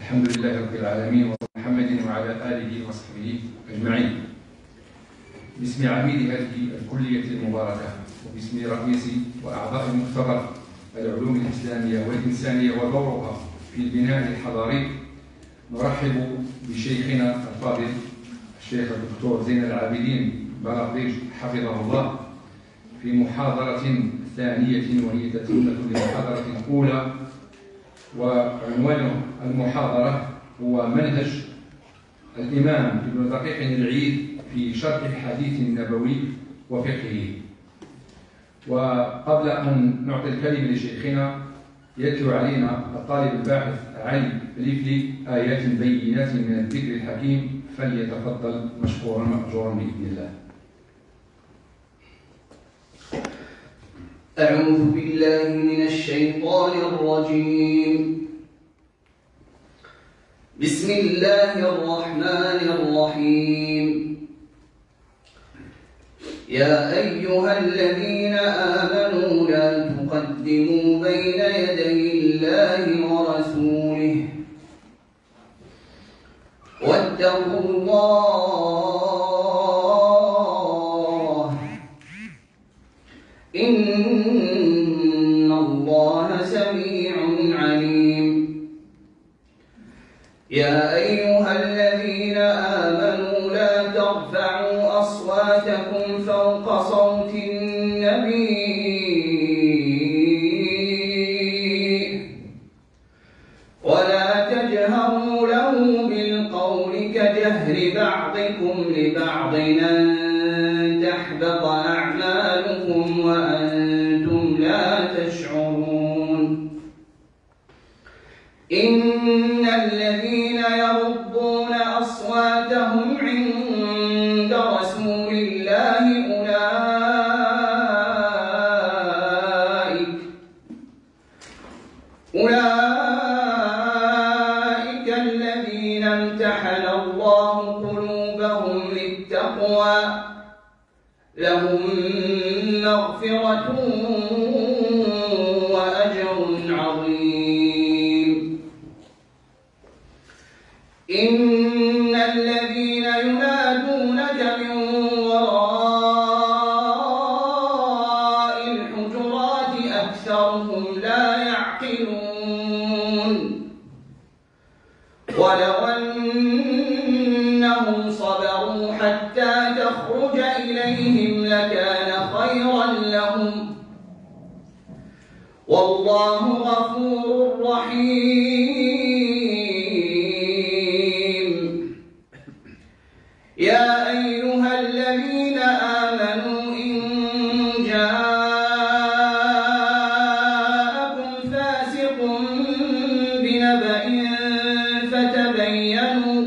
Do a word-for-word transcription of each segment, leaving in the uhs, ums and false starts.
الحمد لله رب العالمين ومحمد وعلى آله وصحبه أجمعين. باسم عميد هذه الكلية المباركة وباسم رئيس وأعضاء المختبر العلوم الإسلامية والإنسانية ودورها في البناء الحضاري، نرحب بشيخنا الفاضل الشيخ الدكتور زين العابدين بلقديش حفظه الله في محاضرة ثانية وهي تتمة لمحاضرة أولى، وعنوان المحاضرة هو منهج الإمام ابن دقيق العيد في شرح الحديث النبوي وفقهه. وقبل أن نعطي الكلمة لشيخنا يتلو علينا الطالب الباحث علي ريفلي آيات بينات من الذكر الحكيم، فليتفضل مشكورا مأجورا بإذن الله. أعوذ بالله من الشيطان الرجيم. بسم الله الرحمن الرحيم. يا أيها الذين آمنوا لا تقدموا بين يدي الله ورسوله واتقوا الله إن الله سميع عليم. يا أيها الذين آمنوا لا ترفعوا أصواتكم فوق صوت النبي ولا تجهروا له بالقول كجهر بعضكم لبعض أن تحبط أعمالكم وأنتم لا تشعرون. إن الذين يغضون أصواتهم عند رسول الله أولئك أولئك الذين امتحن الله قلوبهم للتقوى لهم مغفرة وأجر عظيم. إن الذين ينادونك من وراء الحجرات أكثرهم لا يعقلون. ولو أنهم صبروا حتى تخرج إليهم لكان خيرا لهم والله غفور رحيم. يا أيها الذين آمنوا إن جاءكم فاسق بنبأ فتبينوا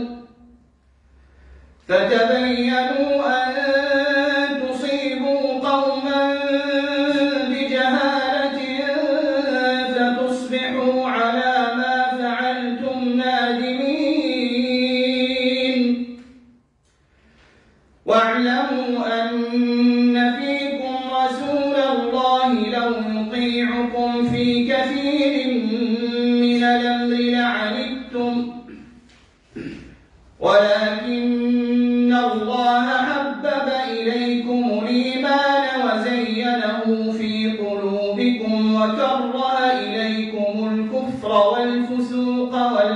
فتبينوا أن تصيبوا قوما بجهالة فتصبحوا على ما فعلتم نادمين. واعلموا أن فيكم رسول الله لو يطيعكم في كثير من الأمر لعنتم ولكن الله حبب إليكم الإيمان وزينه في قلوبكم وكره إليكم الكفر والفسوق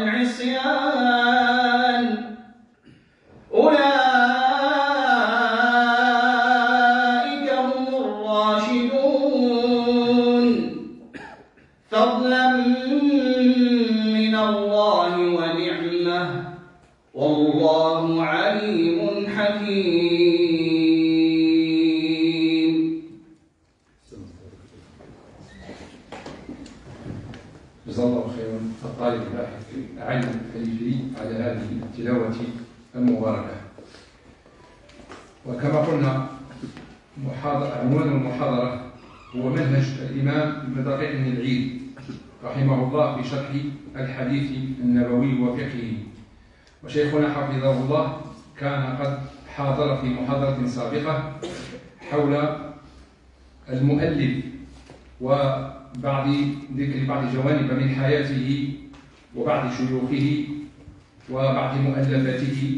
والعصيان أولئك هم الراشدون فضلا من الله ونعمه والله عليم حكيم. جزا الله خيرا الطالب الباحث علي الريفلي على هذه التلاوة المباركة. وكما قلنا عنوان المحاضرة هو منهج الإمام ابن دقيق العيد رحمه الله في شرح الحديث النبوي وفقهه. وشيخنا حفظه الله كان قد حاضر في محاضرة سابقة حول المؤلف وبعض ذكر بعض جوانب من حياته وبعض شيوخه وبعض مؤلفاته،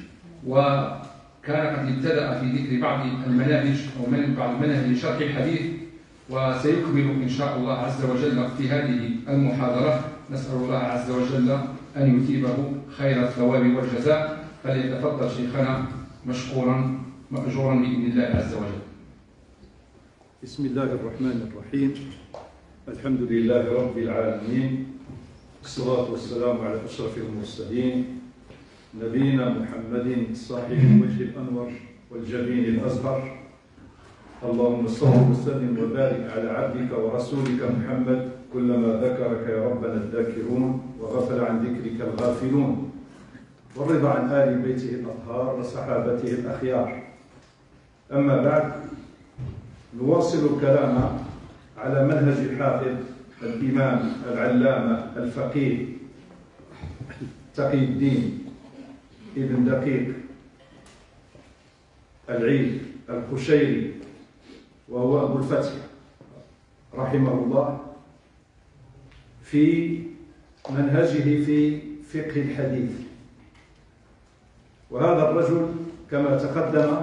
وكان قد ابتدأ في ذكر بعض المناهج أو من بعض مناهج شرح الحديث، وسيكمل إن شاء الله عز وجل في هذه المحاضرة. نسأل الله عز وجل أن يثيبه خير الثواب والجزاء، فليتفضل شيخنا مشكورا مأجورا بإذن الله عز وجل. بسم الله الرحمن الرحيم. الحمد لله رب العالمين، والصلاة والسلام على أشرف المرسلين نبينا محمد صاحب الوجه الأنور والجبين الأزهر. اللهم صل وسلم وبارك على عبدك ورسولك محمد، كلما ذكرك يا ربنا الذاكرون وغفل عن ذكرك الغافلون، والرضا عن آل بيته الأطهار وصحابته الأخيار. أما بعد، نواصل الكلام على منهج الحافظ الإمام العلامة الفقيه تقي الدين ابن دقيق العيد القشيري، وهو أبو الفتح رحمه الله، في منهجه في فقه الحديث. وهذا الرجل كما تقدم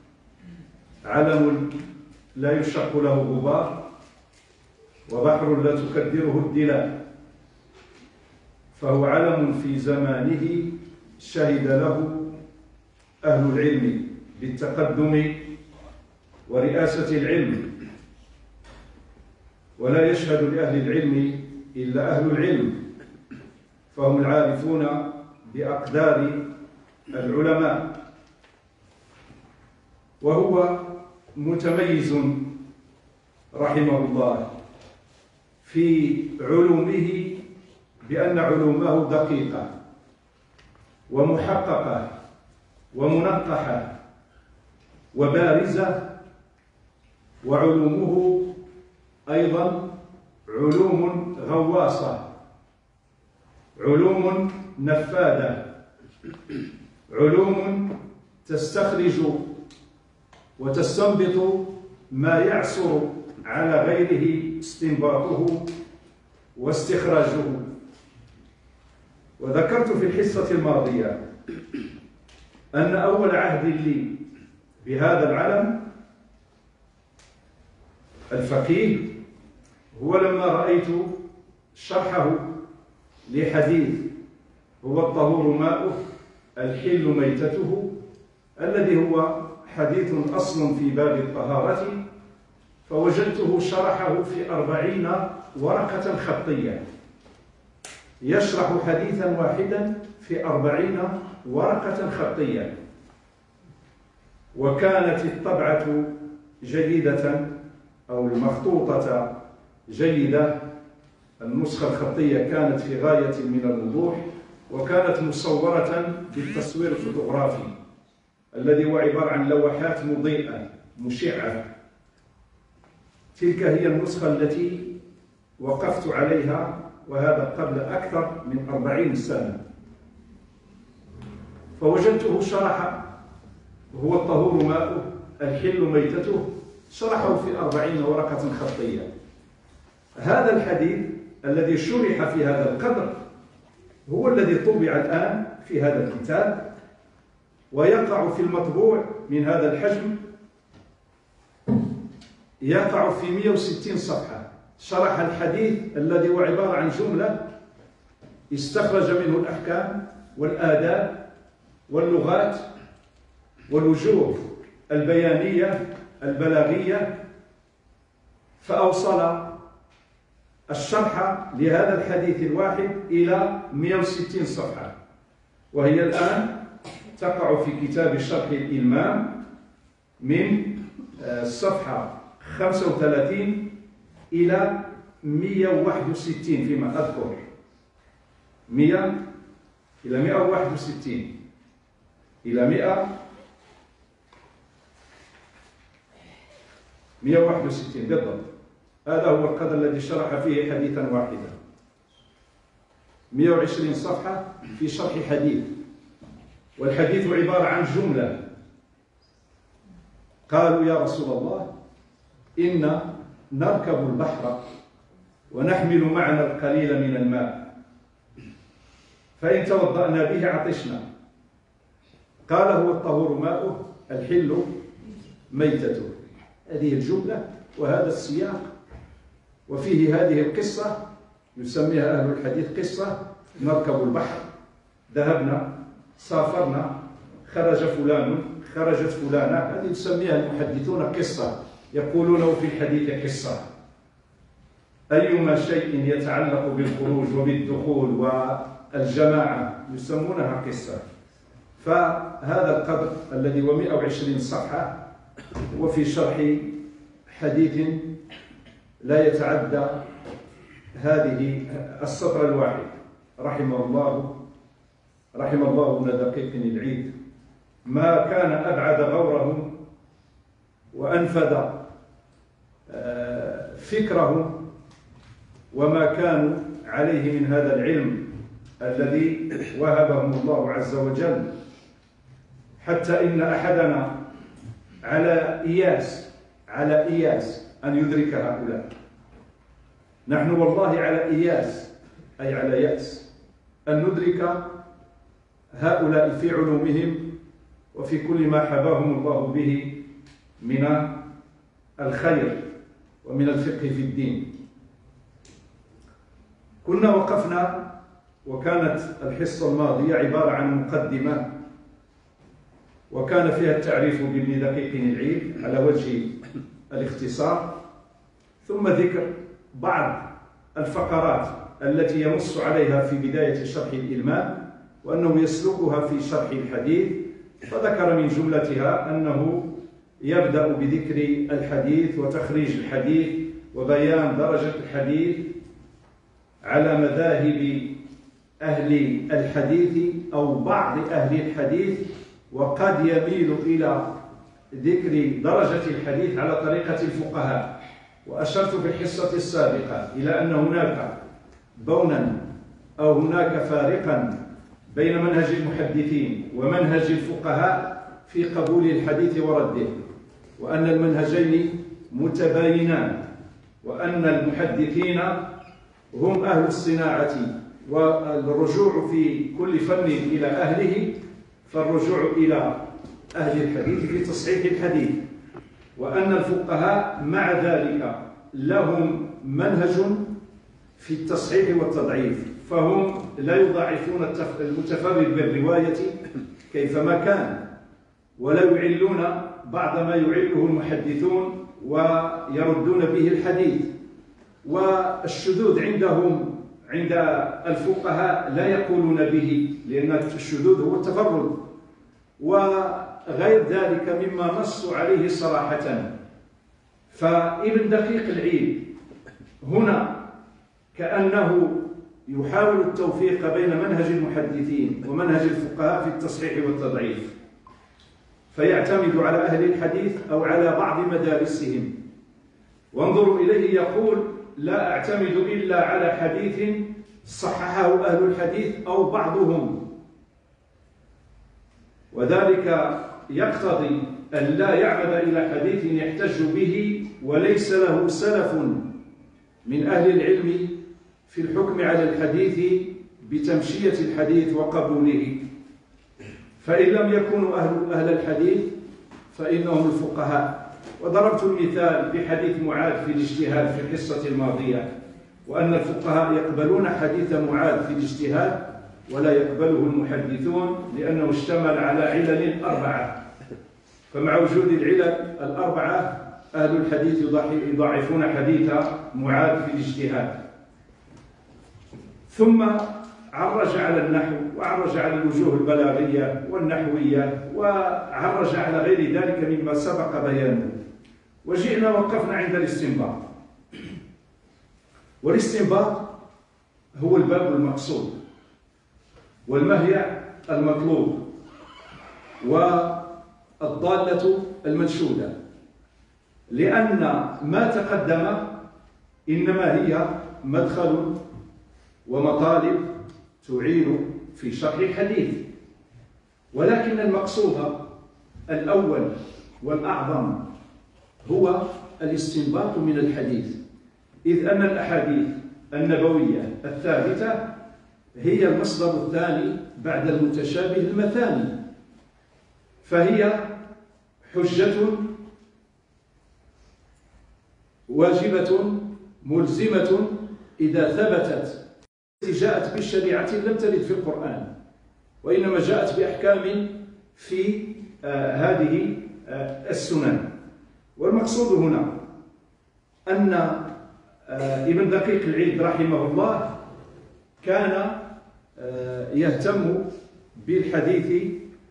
علم لا يشق له غبار، وبحر لا تكدره الدلال، فهو علم في زمانه شهد له أهل العلم بالتقدم ورئاسة العلم، ولا يشهد لأهل العلم إلا أهل العلم، فهم العارفون بأقدار العلماء. وهو متميز رحمه الله في علومه بأن علومه دقيقة ومحققة ومنقحة وبارزة، وعلومه أيضا علوم غواصة، علوم نفاذة، علوم تستخرج وتستنبط ما يعسر على غيره استنباطه واستخراجه. وذكرت في الحصة الماضية أن أول عهد لي بهذا العلم الفقيه هو لما رأيت شرحه لحديث هو الطهور ماؤه الحل ميتته، الذي هو حديث أصل في باب الطهارة، فوجدته شرحه في أربعين ورقة خطية، يشرح حديثا واحدا في أربعين ورقة خطية. وكانت الطبعة جيدة أو المخطوطة جيدة، النسخة الخطية كانت في غاية من الوضوح، وكانت مصورة بالتصوير الفوتوغرافي الذي هو عبارة عن لوحات مضيئة مشعة. تلك هي النسخة التي وقفت عليها، وهذا قبل أكثر من أربعين سنة. فوجدته شرح هو الطهور ماؤه الحل ميتته، شرحه في أربعين ورقة خطية. هذا الحديث الذي شرح في هذا القدر هو الذي طبع الآن في هذا الكتاب، ويقع في المطبوع من هذا الحجم، يقع في مئة وستين صفحة. شرح الحديث الذي هو عبارة عن جملة استخرج منه الأحكام والآداب واللغات والوجوه البيانية البلاغية، فأوصل الشرح لهذا الحديث الواحد إلى مئة وستين صفحة، وهي الآن تقع في كتاب شرح الإلمام من الصفحة خمسة وثلاثين إلى مئة وواحد وستين فيما أذكر، مئة إلى مئة وواحد وستين إلى مئة مئة وواحد وستين بالضبط. هذا هو القدر الذي شرح فيه حديثا واحدا، مئة وعشرين صفحة في شرح حديث، والحديث عبارة عن جملة. قالوا يا رسول الله إن نركب البحر ونحمل معنا القليل من الماء، فإن توضأنا به عطشنا. قال هو الطهور ماؤه الحل ميتته. هذه الجملة وهذا السياق، وفيه هذه القصة يسميها أهل الحديث قصة نركب البحر، ذهبنا سافرنا خرج فلان خرجت فلانة، هذه يسميها المحدثون قصة، يقولون في الحديث قصة. أيما شيء يتعلق بالخروج وبالدخول والجماعة يسمونها قصة. فهذا القدر الذي هو مئة وعشرين صفحة وفي شرح حديث لا يتعدى هذه السطر الواحد. رحم الله رحم الله ابن دقيق العيد، ما كان أبعد غورهم وأنفذ فكرهم وما كانوا عليه من هذا العلم الذي وهبهم الله عز وجل، حتى إن أحدنا على إياس على إياس أن يدرك هؤلاء. نحن والله على إياس أي على يأس أن ندرك هؤلاء في علومهم وفي كل ما حباهم الله به من الخير ومن الفقه في الدين. كنا وقفنا وكانت الحصة الماضية عبارة عن مقدمة وكان فيها التعريف بابن دقيق العيد على وجه الاختصار، ثم ذكر بعض الفقرات التي ينص عليها في بداية شرح الإلمام وأنه يسلكها في شرح الحديث، فذكر من جملتها أنه يبدأ بذكر الحديث وتخريج الحديث وبيان درجة الحديث على مذاهب أهل الحديث أو بعض أهل الحديث، وقد يميل إلى ذكر درجة الحديث على طريقة الفقهاء. وأشرت في الحصة السابقة إلى أن هناك بونا أو هناك فارقا بين منهج المحدثين ومنهج الفقهاء في قبول الحديث ورده، وأن المنهجين متباينان، وأن المحدثين هم أهل الصناعة والرجوع في كل فن إلى أهله، فالرجوع إلى أهل الحديث في تصحيح الحديث، وأن الفقهاء مع ذلك لهم منهج في التصحيح والتضعيف، فهم لا يضاعفون المتفرد بالرواية كيفما كان، ولا يعلون بعض ما يعله المحدثون ويردون به الحديث. والشذوذ عندهم عند الفقهاء لا يقولون به، لأن الشذوذ هو التفرد وغير ذلك مما نصوا عليه صراحة. فابن دقيق العيد هنا كأنه يحاول التوفيق بين منهج المحدثين ومنهج الفقهاء في التصحيح والتضعيف، فيعتمد على أهل الحديث أو على بعض مدارسهم. وانظروا إليه يقول: لا أعتمد إلا على حديث صححه أهل الحديث أو بعضهم، وذلك يقتضي أن لا يعمد إلى حديث يحتج به وليس له سلف من أهل العلم في الحكم على الحديث بتمشية الحديث وقبوله. فإن لم يكونوا أهل, أهل الحديث فإنهم الفقهاء. وضربت المثال بحديث معاذ في الاجتهاد في الحصة الماضية، وأن الفقهاء يقبلون حديث معاذ في الاجتهاد ولا يقبله المحدثون لأنه اشتمل على علل أربعة، فمع وجود العلل الأربعة أهل الحديث يضاعفون حديث معاذ في الاجتهاد. ثم عرج على النحو وعرج على الوجوه البلاغية والنحوية وعرج على غير ذلك مما سبق بيانه، وجئنا وقفنا عند الاستنباط. والاستنباط هو الباب المقصود والمهيع المطلوب والضالة المنشودة، لأن ما تقدم إنما هي مدخل ومطالب تعين في شرح الحديث، ولكن المقصود الأول والأعظم هو الاستنباط من الحديث، إذ أن الأحاديث النبوية الثابتة هي المصدر الثاني بعد المتشابه المثاني، فهي حجة واجبة ملزمة إذا ثبتت. جاءت بالشريعة لم ترد في القرآن، وإنما جاءت بأحكام في آه هذه آه السنن. والمقصود هنا أن آه ابن دقيق العيد رحمه الله كان آه يهتم بالحديث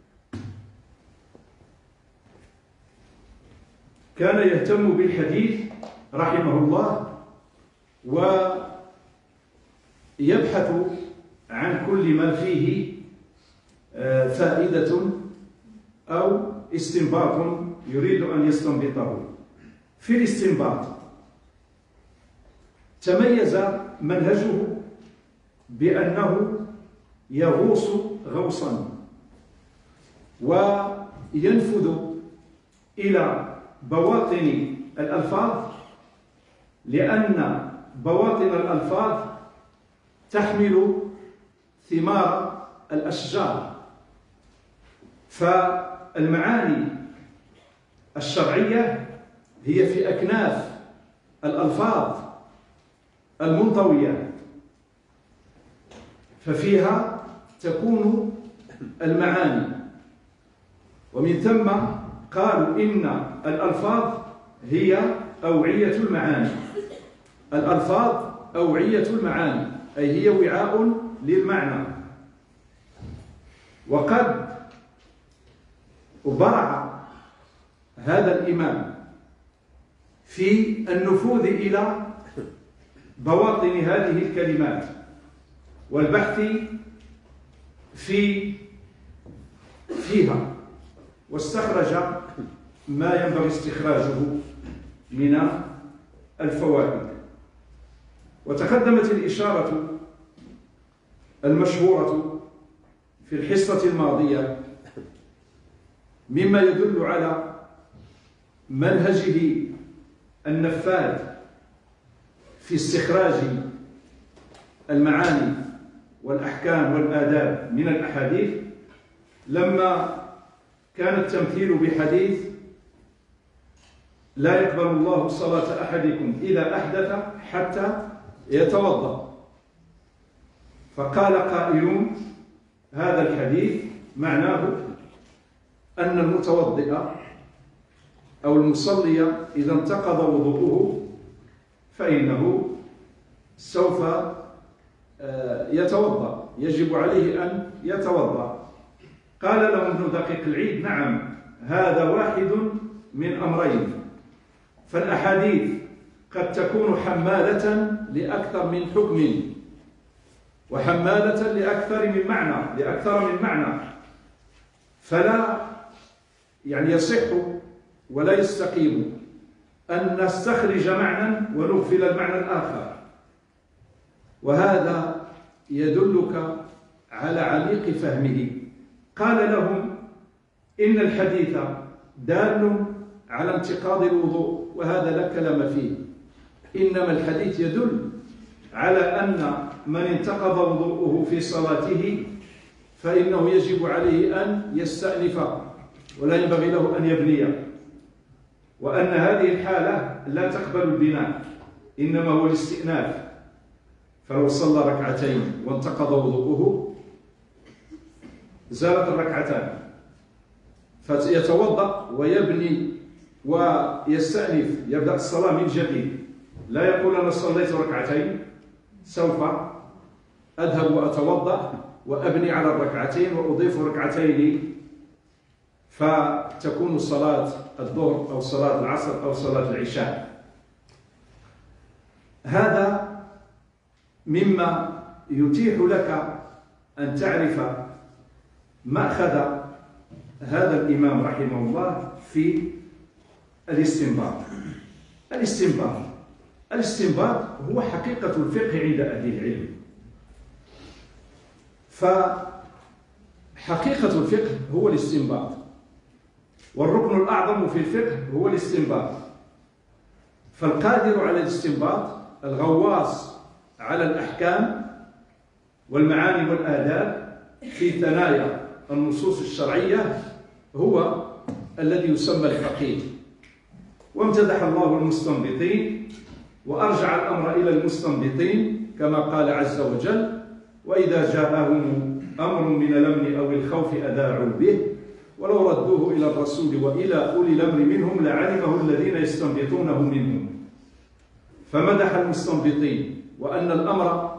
كان يهتم بالحديث رحمه الله، ويبحث عن كل ما فيه فائدة أو استنباط يريد أن يستنبطه. في الاستنباط تميز منهجه بأنه يغوص غوصا وينفذ إلى بواطن الألفاظ، لأن بواطن الألفاظ تحمل ثمار الأشجار، فالمعاني الشرعية هي في أكناف الألفاظ المنطوية، ففيها تكون المعاني. ومن ثم قالوا إن الألفاظ هي أوعية المعاني. الألفاظ أوعية المعاني، أي هي وعاء للمعنى. وقد برع هذا الإمام في النفوذ إلى بواطن هذه الكلمات والبحث في فيها، واستخرج ما ينبغي استخراجه من الفوائد. وتقدمت الإشارة المشهورة في الحصة الماضية مما يدل على منهجه النفاذ في استخراج المعاني والأحكام والآداب من الأحاديث، لما كان التمثيل بحديث لا يقبل الله صلاة أحدكم إذا أحدث حتى يتوضأ. فقال قائلون هذا الحديث معناه أن المتوضئ أو المصلي إذا انتقض وضوءه فإنه سوف يتوضأ، يجب عليه أن يتوضأ. قال له ابن دقيق العيد نعم، هذا واحد من أمرين، فالأحاديث قد تكون حمالة لأكثر من حكم وحمالة لأكثر من معنى لأكثر من معنى فلا يعني يصح ولا يستقيم أن نستخرج معنى ونغفل المعنى الآخر. وهذا يدلك على عميق فهمه. قال لهم إن الحديث دال على انتقاض الوضوء، وهذا لا كلام فيه، إنما الحديث يدل على أن من انتقض وضوءه في صلاته فإنه يجب عليه أن يستأنف ولا ينبغي له أن يبني، وأن هذه الحالة لا تقبل البناء، إنما هو الاستئناف. فلو صلى ركعتين وانتقض وضوءه زالت الركعتان، فيتوضأ ويبني ويستأنف، يبدأ الصلاة من جديد، لا يقول أنا صليت ركعتين سوف أذهب وأتوضأ وأبني على الركعتين وأضيف ركعتين فتكون صلاة الظهر أو صلاة العصر أو صلاة العشاء. هذا مما يتيح لك أن تعرف مأخذ هذا الإمام رحمه الله في الاستنباط. الاستنباط الاستنباط هو حقيقة الفقه عند أهل العلم. فحقيقة الفقه هو الاستنباط، والركن الأعظم في الفقه هو الاستنباط. فالقادر على الاستنباط الغواص على الأحكام والمعاني والآداب في ثنايا النصوص الشرعية هو الذي يسمى الفقيه. وامتدح الله المستنبطين وأرجع الأمر إلى المستنبطين كما قال عز وجل: وإذا جاءهم أمر من الأمن أو الخوف أذاعوا به ولو ردوه إلى الرسول وإلى أولي الأمر منهم لعلمه الذين يستنبطونه منهم. فمدح المستنبطين وأن الأمر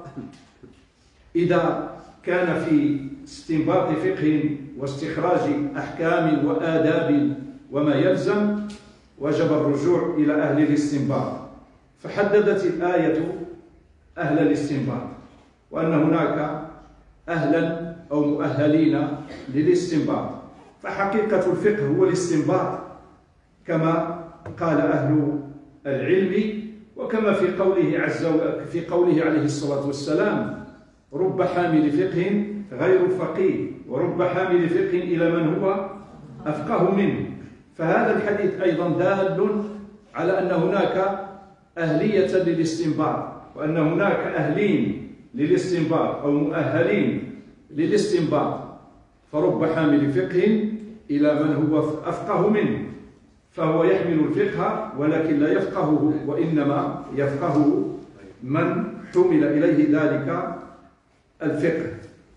إذا كان في استنباط فقه واستخراج أحكام وآداب وما يلزم وجب الرجوع إلى أهل الاستنباط. فحددت الآية أهل الاستنباط وأن هناك أهلا أو مؤهلين للاستنباط. فحقيقة الفقه هو الاستنباط كما قال أهل العلم، وكما في قوله عز وجل في قوله عليه الصلاة والسلام: رب حامل فقه غير فقيه ورب حامل فقه إلى من هو أفقه منه. فهذا الحديث أيضا دال على أن هناك أهلية للاستنباط، وأن هناك أهلين للاستنباط أو مؤهلين للاستنباط. فرب حامل فقه إلى من هو أفقه منه، فهو يحمل الفقه ولكن لا يفقهه، وإنما يفقهه من حمل إليه ذلك الفقه.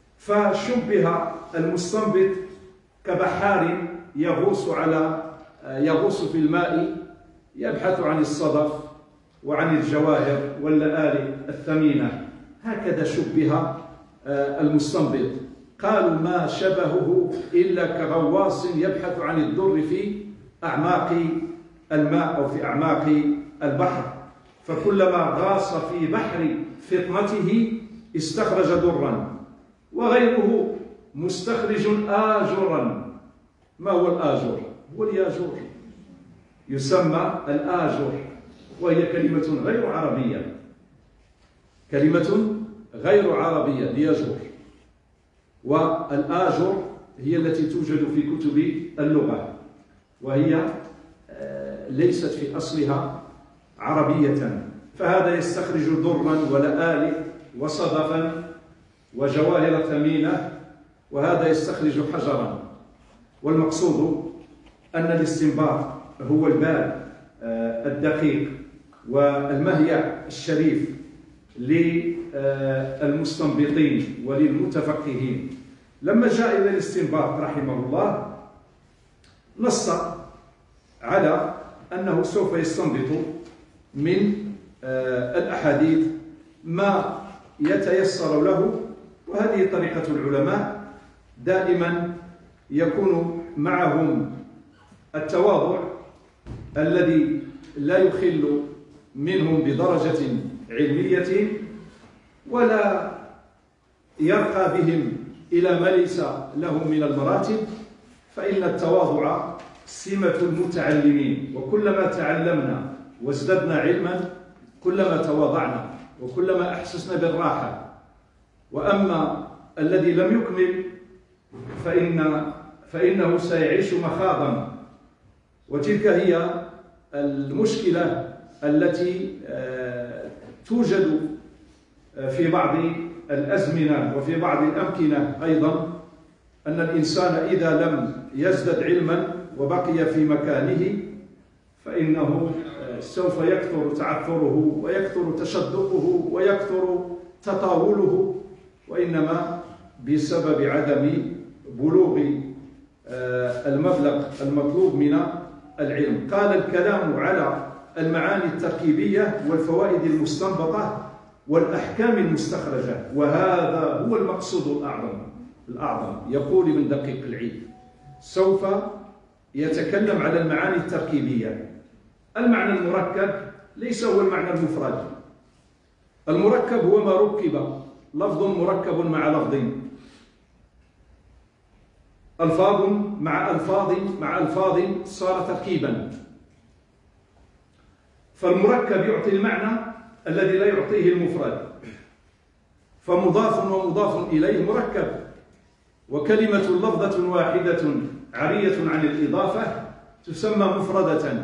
فشبه المستنبط كبحار يغوص على يغوص في الماء يبحث عن الصدف وعن الجواهر واللآلئ الثمينة، هكذا شبه المستنبط. قالوا ما شبهه إلا كغواص يبحث عن الدر في أعماق الماء أو في أعماق البحر، فكلما غاص في بحر فطنته استخرج درا، وغيره مستخرج آجرا. ما هو الآجر؟ هو الياجور، يسمى الآجر، وهي كلمة غير عربية، كلمة غير عربية ليجر. والآجر هي التي توجد في كتب اللغة، وهي ليست في أصلها عربية. فهذا يستخرج درا ولآلئ وصدفا وجواهر ثمينة، وهذا يستخرج حجرا. والمقصود أن الاستنباط هو الباب الدقيق والمهيع الشريف للمستنبطين وللمتفقهين. لما جاء إلى الاستنباط رحمه الله نص على أنه سوف يستنبط من الأحاديث ما يتيسر له، وهذه طريقة العلماء، دائما يكون معهم التواضع الذي لا يخل منهم بدرجة علمية ولا يرقى بهم إلى ما ليس لهم من المراتب، فإن التواضع سمة المتعلمين، وكلما تعلمنا وازددنا علما كلما تواضعنا وكلما أحسسنا بالراحة. وأما الذي لم يكمل فإن فإنه سيعيش مخاضا، وتلك هي المشكلة التي توجد في بعض الأزمنة وفي بعض الأمكنة أيضا، أن الإنسان إذا لم يزدد علما وبقي في مكانه فإنه سوف يكثر تعثره ويكثر تشدقه ويكثر تطاوله، وإنما بسبب عدم بلوغ المبلغ المطلوب من العلم. قال: الكلام على المعاني التركيبية والفوائد المستنبطة والأحكام المستخرجة، وهذا هو المقصود الأعظم الأعظم. يقول ابن دقيق العيد: سوف يتكلم على المعاني التركيبية. المعنى المركب ليس هو المعنى المفرد. المركب هو ما ركب، لفظ مركب مع لفظ، ألفاظ مع ألفاظ مع ألفاظ صار تركيبا. فالمركب يعطي المعنى الذي لا يعطيه المفرد، فمضاف ومضاف إليه مركب. وكلمة لفظة واحدة عارية عن الإضافة تسمى مفردة.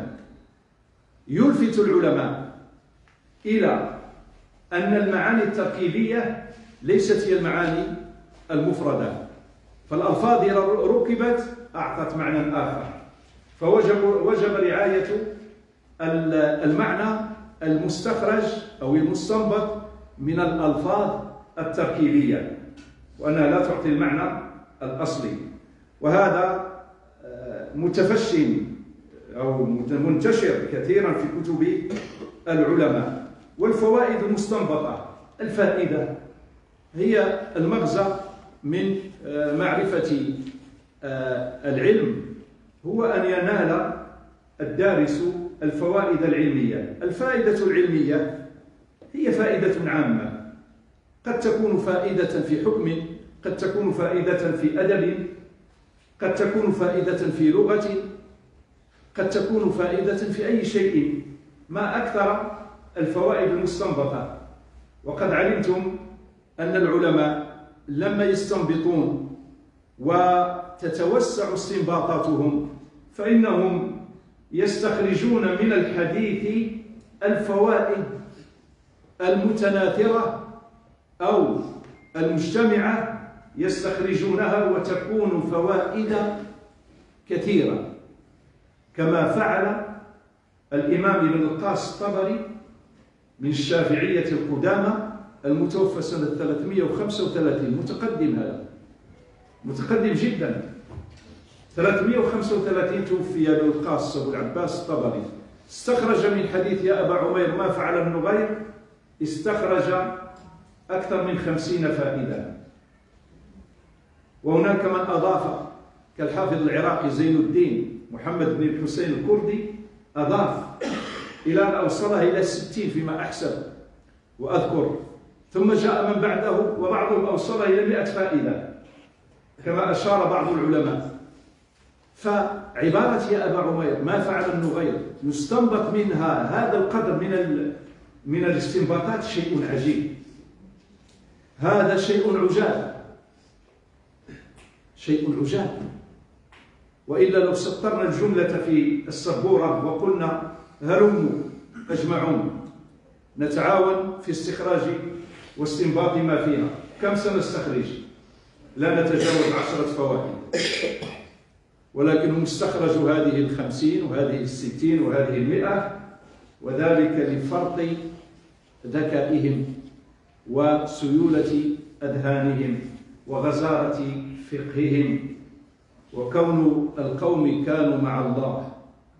يلفت العلماء إلى أن المعاني التركيبية ليست هي المعاني المفردة، فالألفاظ إذا ركبت أعطت معنى آخر، فوجب وجب رعاية المعنى المستخرج أو المستنبط من الألفاظ التركيبية، وأنها لا تعطي المعنى الأصلي. وهذا متفش أو منتشر كثيرا في كتب العلماء. والفوائد المستنبطة، الفائدة هي المغزى من معرفة العلم، هو أن ينال الدارس الفوائد العلمية. الفائدة العلمية هي فائدة عامة، قد تكون فائدة في حكم، قد تكون فائدة في أدب، قد تكون فائدة في لغة، قد تكون فائدة في أي شيء. ما أكثر الفوائد المستنبطة. وقد علمتم أن العلماء لما يستنبطون وتتوسع استنباطاتهم فإنهم يستخرجون من الحديث الفوائد المتناثرة أو المجتمعة، يستخرجونها وتكون فوائد كثيرة، كما فعل الإمام ابن القاس الطبري من الشافعية القدامى المتوفى سنة ثلاثمئة وخمسة وثلاثين، متقدم، هذا متقدم جدا، ثلاثمئة وخمسة وثلاثين توفي ابن القاس أبو العباس الطبري. استخرج من حديث يا أبا عمير ما فعل ابن غير، استخرج أكثر من خمسين فائدة. وهناك من أضاف كالحافظ العراقي زين الدين محمد بن الحسين الكردي، أضاف إلى أن أوصلها إلى ستين فيما أحسب وأذكر، ثم جاء من بعده وبعضهم أوصلها إلى مئة فائدة كما أشار بعض العلماء. فعبارة يا أبا عمير ما فعل النغير يستنبط منها هذا القدر من من الاستنباطات، شيء عجيب، هذا شيء عجاب، شيء عجاب. وإلا لو سطرنا الجملة في السبورة وقلنا هلموا أجمعون نتعاون في استخراج واستنباط ما فيها، كم سنستخرج؟ لا نتجاوز عشرة فوائد، ولكنهم استخرجوا هذه الخمسين وهذه الستين وهذه المئة، وذلك لفرط ذكائهم وسيولة أذهانهم وغزارة فقههم، وكون القوم كانوا مع الله.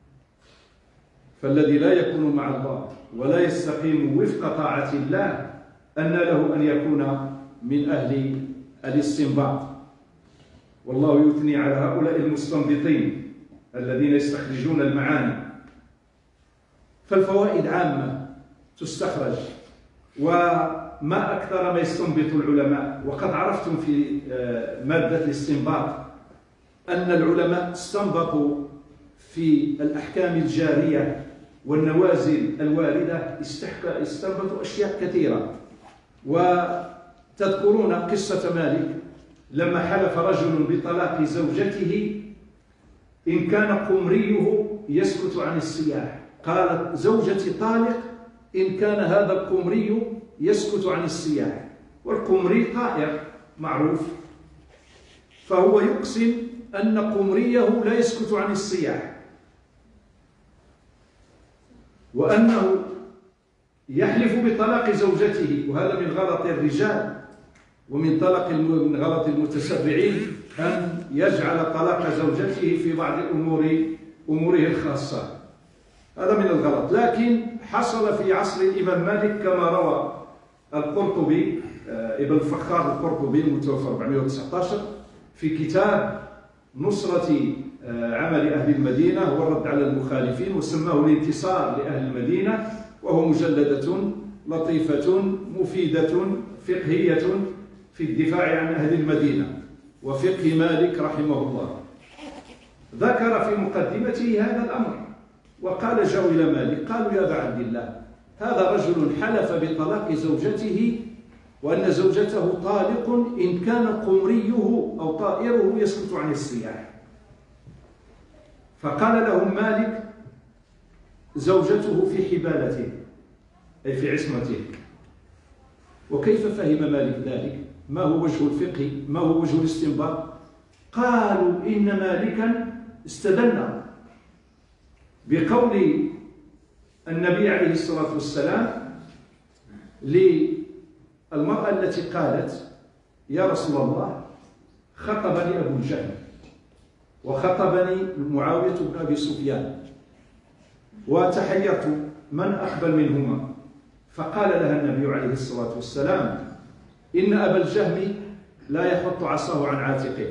فالذي لا يكون مع الله ولا يستقيم وفق طاعة الله أن له أن يكون من أهل الاستنباط. والله يثني على هؤلاء المستنبطين الذين يستخرجون المعاني. فالفوائد عامة تستخرج، وما أكثر ما يستنبط العلماء. وقد عرفتم في مادة الاستنباط أن العلماء استنبطوا في الأحكام الجارية والنوازل الواردة، استنبطوا أشياء كثيرة. وتذكرون قصة مالك لما حلف رجل بطلاق زوجته إن كان قمريه يسكت عن السياح، قالت زوجتي طالق إن كان هذا القمري يسكت عن السياح. والقمري طائر معروف، فهو يقسم أن قمريه لا يسكت عن السياح، وأنه يحلف بطلاق زوجته. وهذا من غلط الرجال ومن طلاق من غلط المتسرعين أن يجعل طلاق زوجته في بعض أمور أموره الخاصة، هذا من الغلط. لكن حصل في عصر الإمام مالك كما روى القرطبي ابن الفخار القرطبي المتوفى أربعمئة وتسعة عشر في كتاب نصرة عمل أهل المدينة والرد على المخالفين، وسماه الانتصار لأهل المدينة، وهو مجلدة لطيفة مفيدة فقهية في الدفاع عن أهل المدينة وفقه مالك رحمه الله. ذكر في مقدمته هذا الأمر وقال جاءوا إلى مالك قالوا يا أبا عبد الله هذا رجل حلف بطلاق زوجته وأن زوجته طالق إن كان قمريه أو طائره يسكت عن السياح. فقال لهم مالك زوجته في حبالته أي في عصمته، وكيف فهم مالك ذلك؟ ما هو وجه الفقه؟ ما هو وجه الاستنباط؟ قالوا إن مالكا استدل بقول النبي عليه الصلاة والسلام للمرأة التي قالت يا رسول الله خطبني أبو الجهل وخطبني معاوية بن أبي سفيان وتحيرت من أقبل منهما، فقال لها النبي عليه الصلاة والسلام إن أبا الجهم لا يحط عصاه عن عاتقه،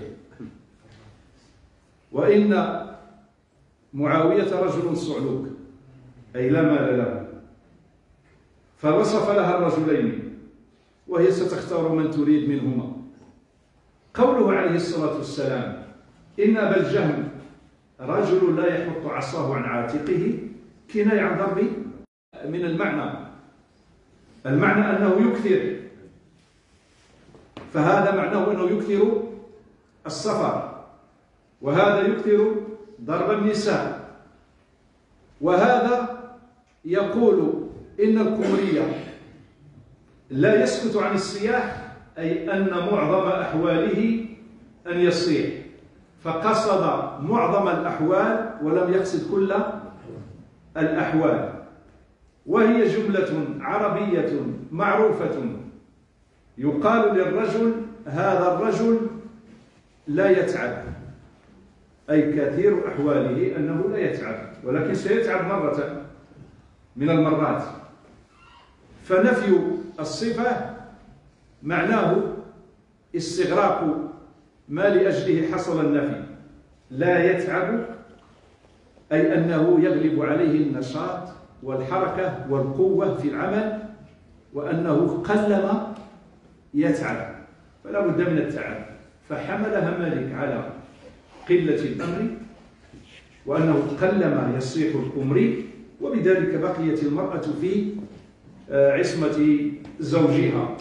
وإن معاوية رجل صعلوك أي لا مال له، فوصف لها الرجلين وهي ستختار من تريد منهما. قوله عليه الصلاة والسلام إن أبا الجهم رجل لا يحط عصاه عن عاتقه كناية عن ضرب من المعنى، المعنى أنه يكثر، فهذا معناه أنه يكثر السفر، وهذا يكثر ضرب النساء، وهذا يقول إن القمرية لا يسكت عن الصياح، أي أن معظم أحواله أن يصيح، فقصد معظم الأحوال ولم يقصد كل الأحوال، وهي جملة عربية معروفة يقال للرجل هذا الرجل لا يتعب، أي كثير أحواله أنه لا يتعب، ولكن سيتعب مرة من المرات. فنفي الصفة معناه استغراق ما لأجله حصل النفي، لا يتعب أي أنه يغلب عليه النشاط والحركة والقوة في العمل، وأنه قلما يتعب، فلا بد من التعب. فحملها مالك على قلة الأمر وأنه قلما يصيح القمري، وبذلك بقيت المرأة في عصمة زوجها.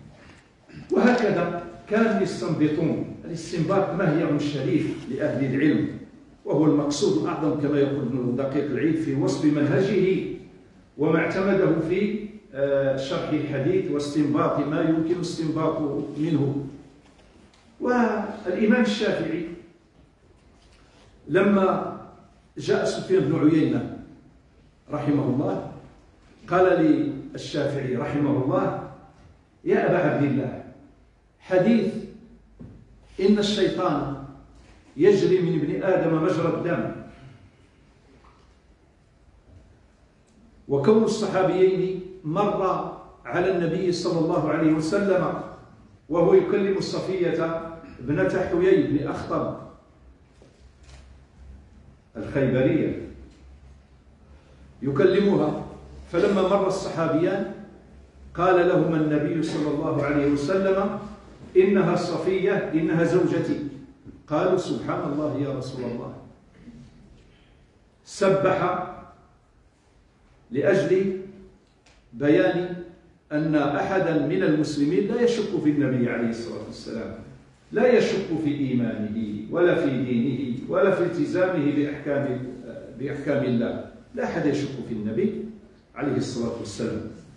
وهكذا كانوا يستنبطون. الاستنباط مهيع شريف لأهل العلم، وهو المقصود الأعظم كما يقول ابن دقيق العيد في وصف منهجه وما اعتمده في شرح الحديث واستنباط ما يمكن استنباط منه. والإمام الشافعي لما جاء سفيان بن عيينة رحمه الله قال للشافعي رحمه الله يا أبا عبد الله، حديث إن الشيطان يجري من ابن آدم مجرى الدم، وكون الصحابيين مر على النبي صلى الله عليه وسلم وهو يكلم الصفية ابنة حيي بن أخطب الخيبرية يكلمها، فلما مر الصحابيان قال لهما النبي صلى الله عليه وسلم إنها صفية إنها زوجتي. قالوا سبحان الله يا رسول الله. سبح لأجل بيان أن أحدا من المسلمين لا يشك في النبي عليه الصلاة والسلام، لا يشك في إيمانه ولا في دينه ولا في التزامه بأحكام بأحكام الله، لا أحد يشك في النبي عليه الصلاة والسلام.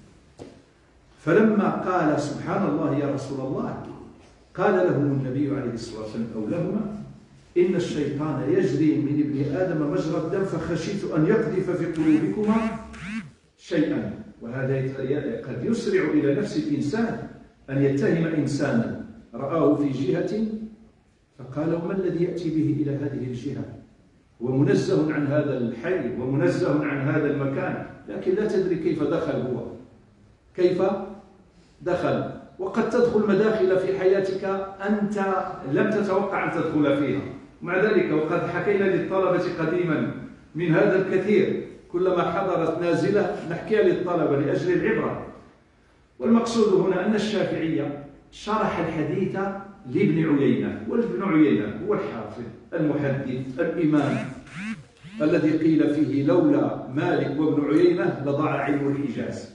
فلما قال سبحان الله يا رسول الله قال لهم النبي عليه الصلاة والسلام أو لهما إن الشيطان يجري من ابن آدم مجرى الدم فخشيت أن يقذف في قلوبكما شيئا. وهذا قد يسرع إلى نفس الإنسان أن يتهم إنسانا رآه في جهة فقال وما الذي يأتي به إلى هذه الجهة، هو منزه عن هذا الحي ومنزه عن هذا المكان، لكن لا تدري كيف دخل هو، كيف دخل. وقد تدخل مداخل في حياتك أنت لم تتوقع أن تدخل فيها. مع ذلك وقد حكينا للطلبة قديما من هذا الكثير، كلما حضرت نازلة نحكيها للطلبة لأجل العبرة. والمقصود هنا أن الشافعية شرح الحديث لابن عيينة، وابن عيينة هو الحافظ المحدث الإمام الذي قيل فيه لولا مالك وابن عيينة لضاع علم الحجاز.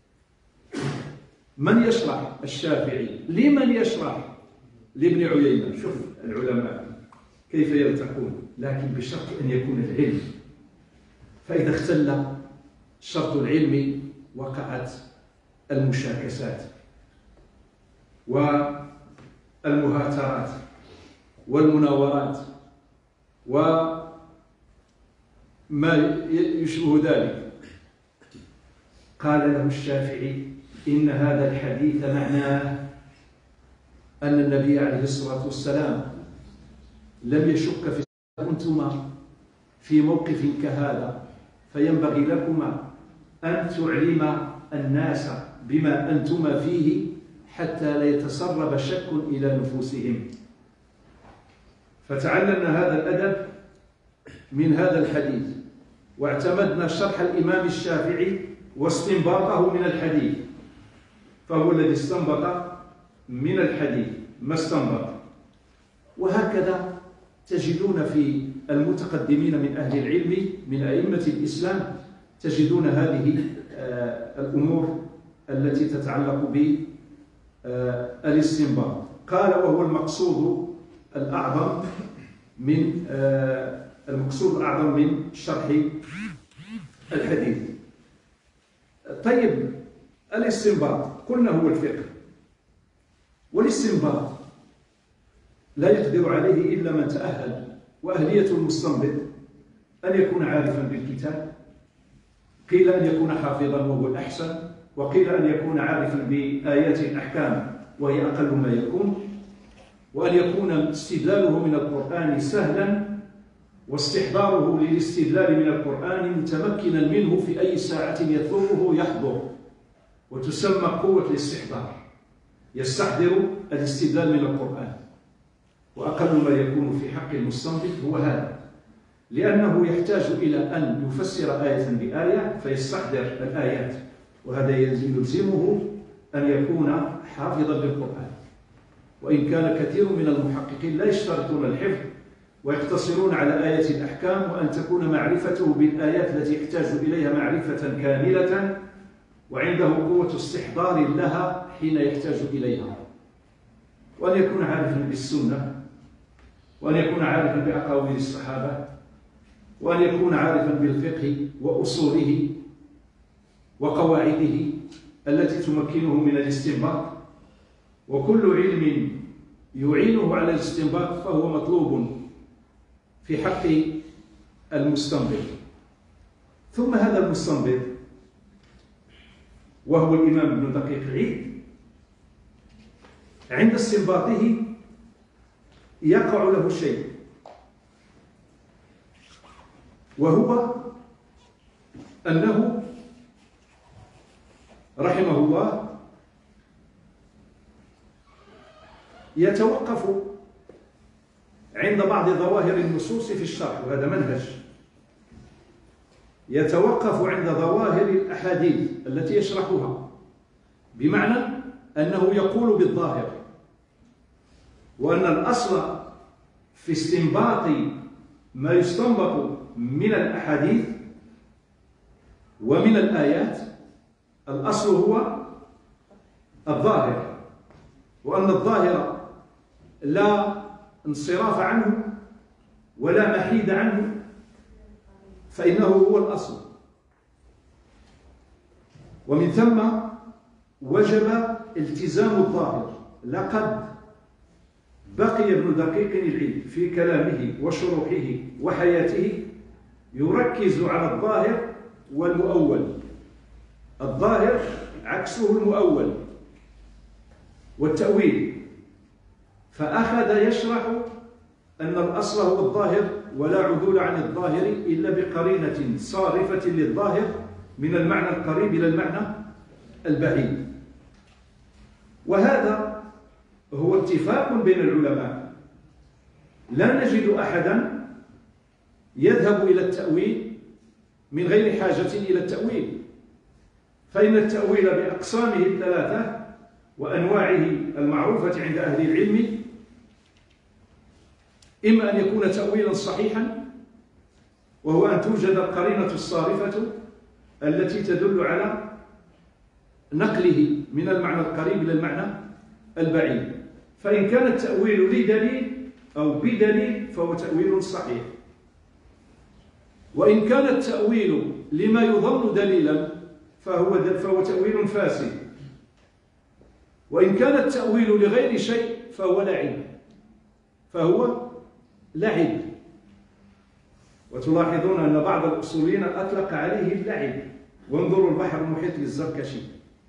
من يشرح الشافعي؟ لمن يشرح؟ لابن عيينة. شوف العلماء كيف يلتقون، لكن بشرط أن يكون العلم، فإذا اختل شرط العلم وقعت المشاكسات. والمهاترات والمناورات وما يشبه ذلك. قال له الشافعي: إن هذا الحديث معناه أن النبي عليه الصلاة والسلام لم يشك في كنتما في موقف كهذا، فينبغي لكما أن تعلم الناس بما أنتما فيه حتى لا يتسرب شك إلى نفوسهم. فتعلمنا هذا الأدب من هذا الحديث، واعتمدنا شرح الإمام الشافعي واستنباطه من الحديث، فهو الذي استنبط من الحديث ما استنبط. وهكذا تجدون في المتقدمين من أهل العلم من أئمة الإسلام تجدون هذه الأمور التي تتعلق بالاستنباط. قال: وهو المقصود الأعظم من المقصود الأعظم من شرح الحديث. طيب، الاستنباط قلنا هو الفقه، والاستنباط لا يقدر عليه إلا من تأهل. وأهلية المستنبط أن يكون عارفا بالكتاب، قيل أن يكون حافظا وهو الأحسن، وقيل أن يكون عارفا بآيات الأحكام وهي أقل ما يكون، وأن يكون استدلاله من القرآن سهلا، واستحضاره للاستدلال من القرآن متمكنا منه في أي ساعة يطلبه يحضر، وتسمى قوة الاستحضار، يستحضر الاستدلال من القرآن. وأقل ما يكون في حق المستنبط هو هذا، لأنه يحتاج إلى أن يفسر آية بآية فيستحضر الآيات، وهذا يلزمه أن يكون حافظا للقرآن. وإن كان كثير من المحققين لا يشترطون الحفظ ويقتصرون على آية الأحكام، وأن تكون معرفته بالآيات التي يحتاج إليها معرفة كاملة، وعنده قوة استحضار لها حين يحتاج إليها، وأن يكون عارفا بالسنة، وأن يكون عارفا بأقاويل الصحابة، وأن يكون عارفا بالفقه وأصوله وقواعده التي تمكنه من الاستنباط. وكل علم يعينه على الاستنباط فهو مطلوب في حق المستنبط. ثم هذا المستنبط وهو الإمام ابن دقيق العيد، عند استنباطه يقع له شيء، وهو أنه رحمه الله يتوقف عند بعض ظواهر النصوص في الشرع، وهذا منهج. يتوقف عند ظواهر الأحاديث التي يشرحها، بمعنى أنه يقول بالظاهر، وأن الأصل في استنباط ما يستنبط من الأحاديث ومن الآيات الأصل هو الظاهر، وأن الظاهر لا انصراف عنه ولا محيد عنه، فإنه هو الأصل. ومن ثم وجب التزام الظاهر. لقد بقي ابن دقيق العيد في كلامه وشروحه وحياته يركز على الظاهر والمؤول. الظاهر عكسه المؤول والتأويل، فأخذ يشرح أن الأصل هو الظاهر، ولا عدول عن الظاهر إلا بقرينة صارفة للظاهر من المعنى القريب إلى المعنى البعيد. وهذا هو اتفاق بين العلماء، لا نجد أحدا يذهب إلى التأويل من غير حاجة إلى التأويل، فإن التأويل بأقسامه الثلاثة وأنواعه المعروفة عند أهل العلم إما أن يكون تأويلا صحيحا، وهو أن توجد القرينة الصارفة التي تدل على نقله من المعنى القريب إلى المعنى البعيد، فإن كان التأويل لدليل أو بدليل فهو تأويل صحيح. وإن كان التأويل لما يظن دليلا فهو فهو تأويل فاسد. وإن كان التأويل لغير شيء فهو لعب فهو لعب وتلاحظون أن بعض الأصوليين أطلق عليه اللعب. وانظروا البحر المحيط للزركشي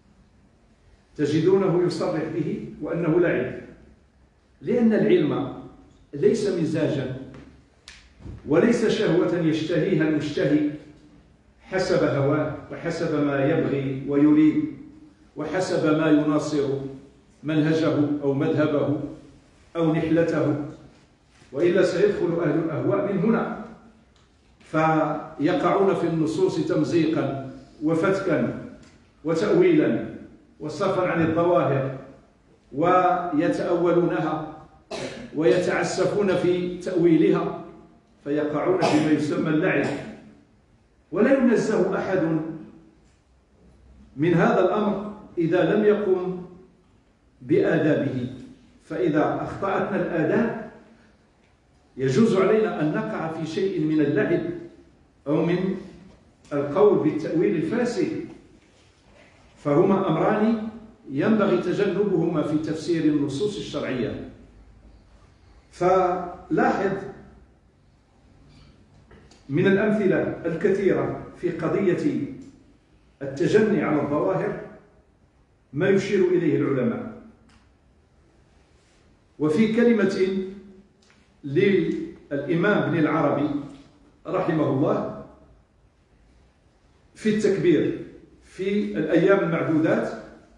تجدونه يصرح به وأنه لعب، لأن العلم ليس مزاجا وليس شهوة يشتهيها المشتهي حسب هواه وحسب ما يبغي ويريد وحسب ما يناصر منهجه أو مذهبه أو نحلته، وإلا سيدخل أهل الأهواء من هنا فيقعون في النصوص تمزيقا وفتكا وتأويلا وصرفا عن الظواهر ويتأولونها ويتعسفون في تأويلها فيقعون فيما يسمى اللعب. ولا ينزه أحد من هذا الأمر إذا لم يقم بآدابه، فإذا أخطأتنا الآداب يجوز علينا أن نقع في شيء من اللعب أو من القول بالتأويل الفاسد، فهما أمران ينبغي تجنبهما في تفسير النصوص الشرعية. فلاحظ من الأمثلة الكثيرة في قضية التجني على الظواهر ما يشير إليه العلماء. وفي كلمة للإمام ابن العربي رحمه الله في التكبير في الأيام المعدودات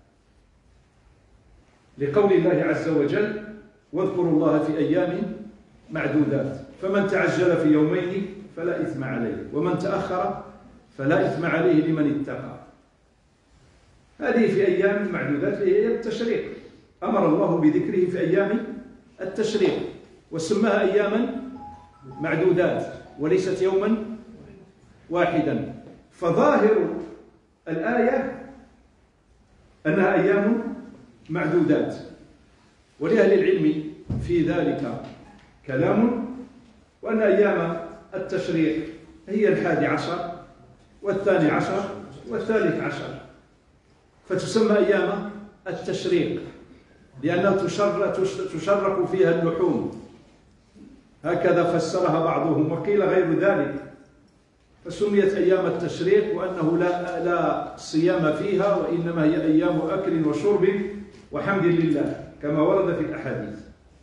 لقول الله عز وجل واذكروا الله في أيام معدودات فمن تعجل في يومين فلا إثم عليه ومن تأخر فلا إثم عليه لمن اتقى. هذه في أيام المعدودات هي أيام التشريق، أمر الله بذكره في أيام التشريق وسماها أياما معدودات وليست يوما واحدا. فظاهر الآية أنها أيام معدودات، ولأهل العلم في ذلك كلام، وأن أيام التشريق هي الحادي عشر والثاني عشر والثالث عشر، فتسمى أيام التشريق لأنها تشرق فيها اللحوم، هكذا فسرها بعضهم وقيل غير ذلك، فسميت أيام التشريق وأنه لا, لا صيام فيها وإنما هي أيام أكل وشرب وحمد لله كما ورد في الأحاديث.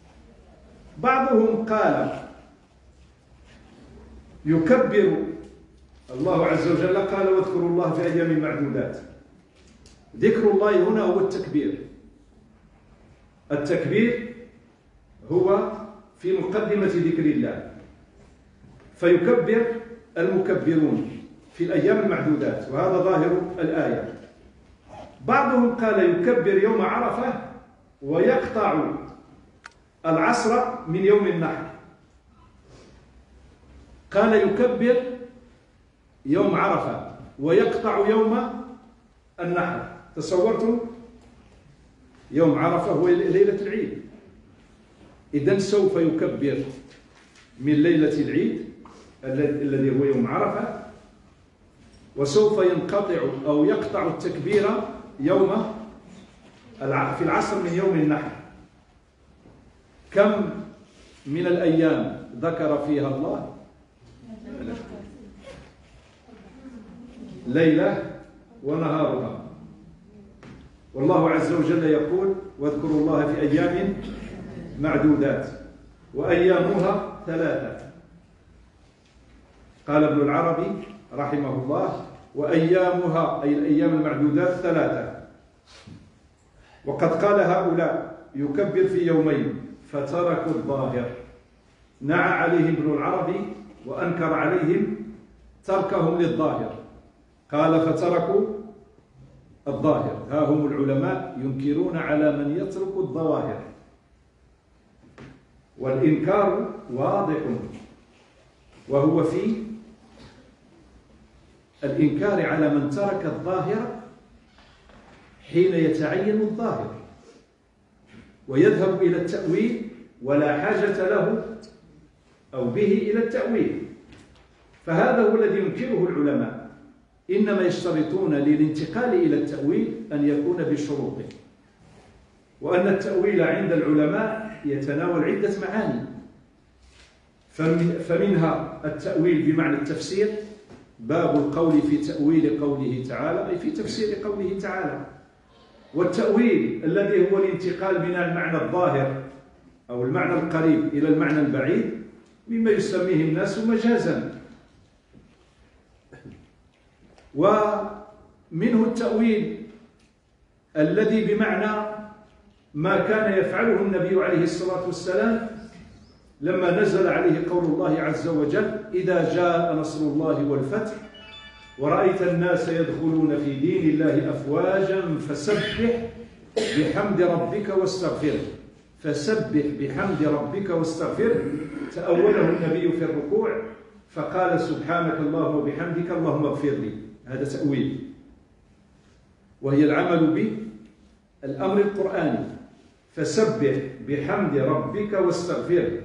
بعضهم قال يكبر الله عز وجل، قال واذكروا الله في أيام معدودات. ذكر الله هنا هو التكبير. التكبير هو في مقدمة ذكر الله، فيكبر المكبرون في الأيام المعدودات، وهذا ظاهر الآية. بعضهم قال يكبر يوم عرفة ويقطع العصر من يوم النحر. قال يكبر يوم عرفة ويقطع يوم النحر. تصورتم؟ يوم عرفة هو ليلة العيد، إذن سوف يكبر من ليلة العيد الذي هو يوم عرفة، وسوف ينقطع أو يقطع التكبير يوم في العصر من يوم النحر. كم من الأيام ذكر فيها الله؟ ليلة ونهارها، والله عز وجل يقول واذكروا الله في أيام معدودات وأيامها ثلاثة. قال ابن العربي رحمه الله وأيامها أي الأيام المعدودات ثلاثة. وقد قال هؤلاء يكبر في يومين فتركوا الظاهر، نعى عليهم ابن العربي وأنكر عليهم تركهم للظاهر، قال فتركوا الظاهر. ها هم العلماء ينكرون على من يترك الظواهر، والإنكار واضح، وهو في الإنكار على من ترك الظاهر حين يتعين الظاهر ويذهب إلى التأويل ولا حاجة له أو به إلى التأويل، فهذا هو الذي ينكره العلماء. إنما يشترطون للانتقال إلى التأويل أن يكون بشروطه، وأن التأويل عند العلماء يتناول عدة معاني، فمنها التأويل بمعنى التفسير، باب القول في تأويل قوله تعالى، أي في تفسير قوله تعالى. والتأويل الذي هو الانتقال من المعنى الظاهر أو المعنى القريب إلى المعنى البعيد مما يسميه الناس مجازا. ومنه التأويل الذي بمعنى ما كان يفعله النبي عليه الصلاة والسلام لما نزل عليه قول الله عز وجل: إذا جاء نصر الله والفتح ورأيت الناس يدخلون في دين الله أفواجا فسبح بحمد ربك واستغفره. فسبح بحمد ربك واستغفره تأوله النبي في الركوع فقال: سبحانك اللهم وبحمدك اللهم اغفر لي. هذا تأويل، وهي العمل بالأمر القرآني: فسبح بحمد ربك واستغفره،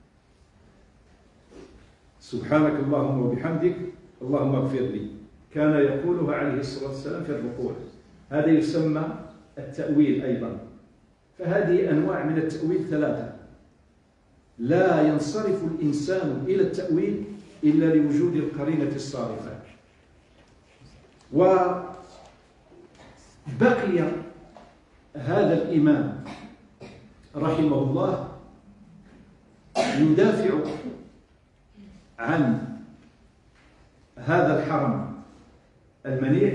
سبحانك اللهم وبحمدك اللهم اغفر لي، كان يقولها عليه الصلاة والسلام في الركوع. هذا يسمى التأويل أيضا. فهذه أنواع من التأويل ثلاثة، لا ينصرف الإنسان إلى التأويل إلا لوجود القرينة الصارفة. وبقي هذا الإمام رحمه الله يدافع عن هذا الحرم المنيع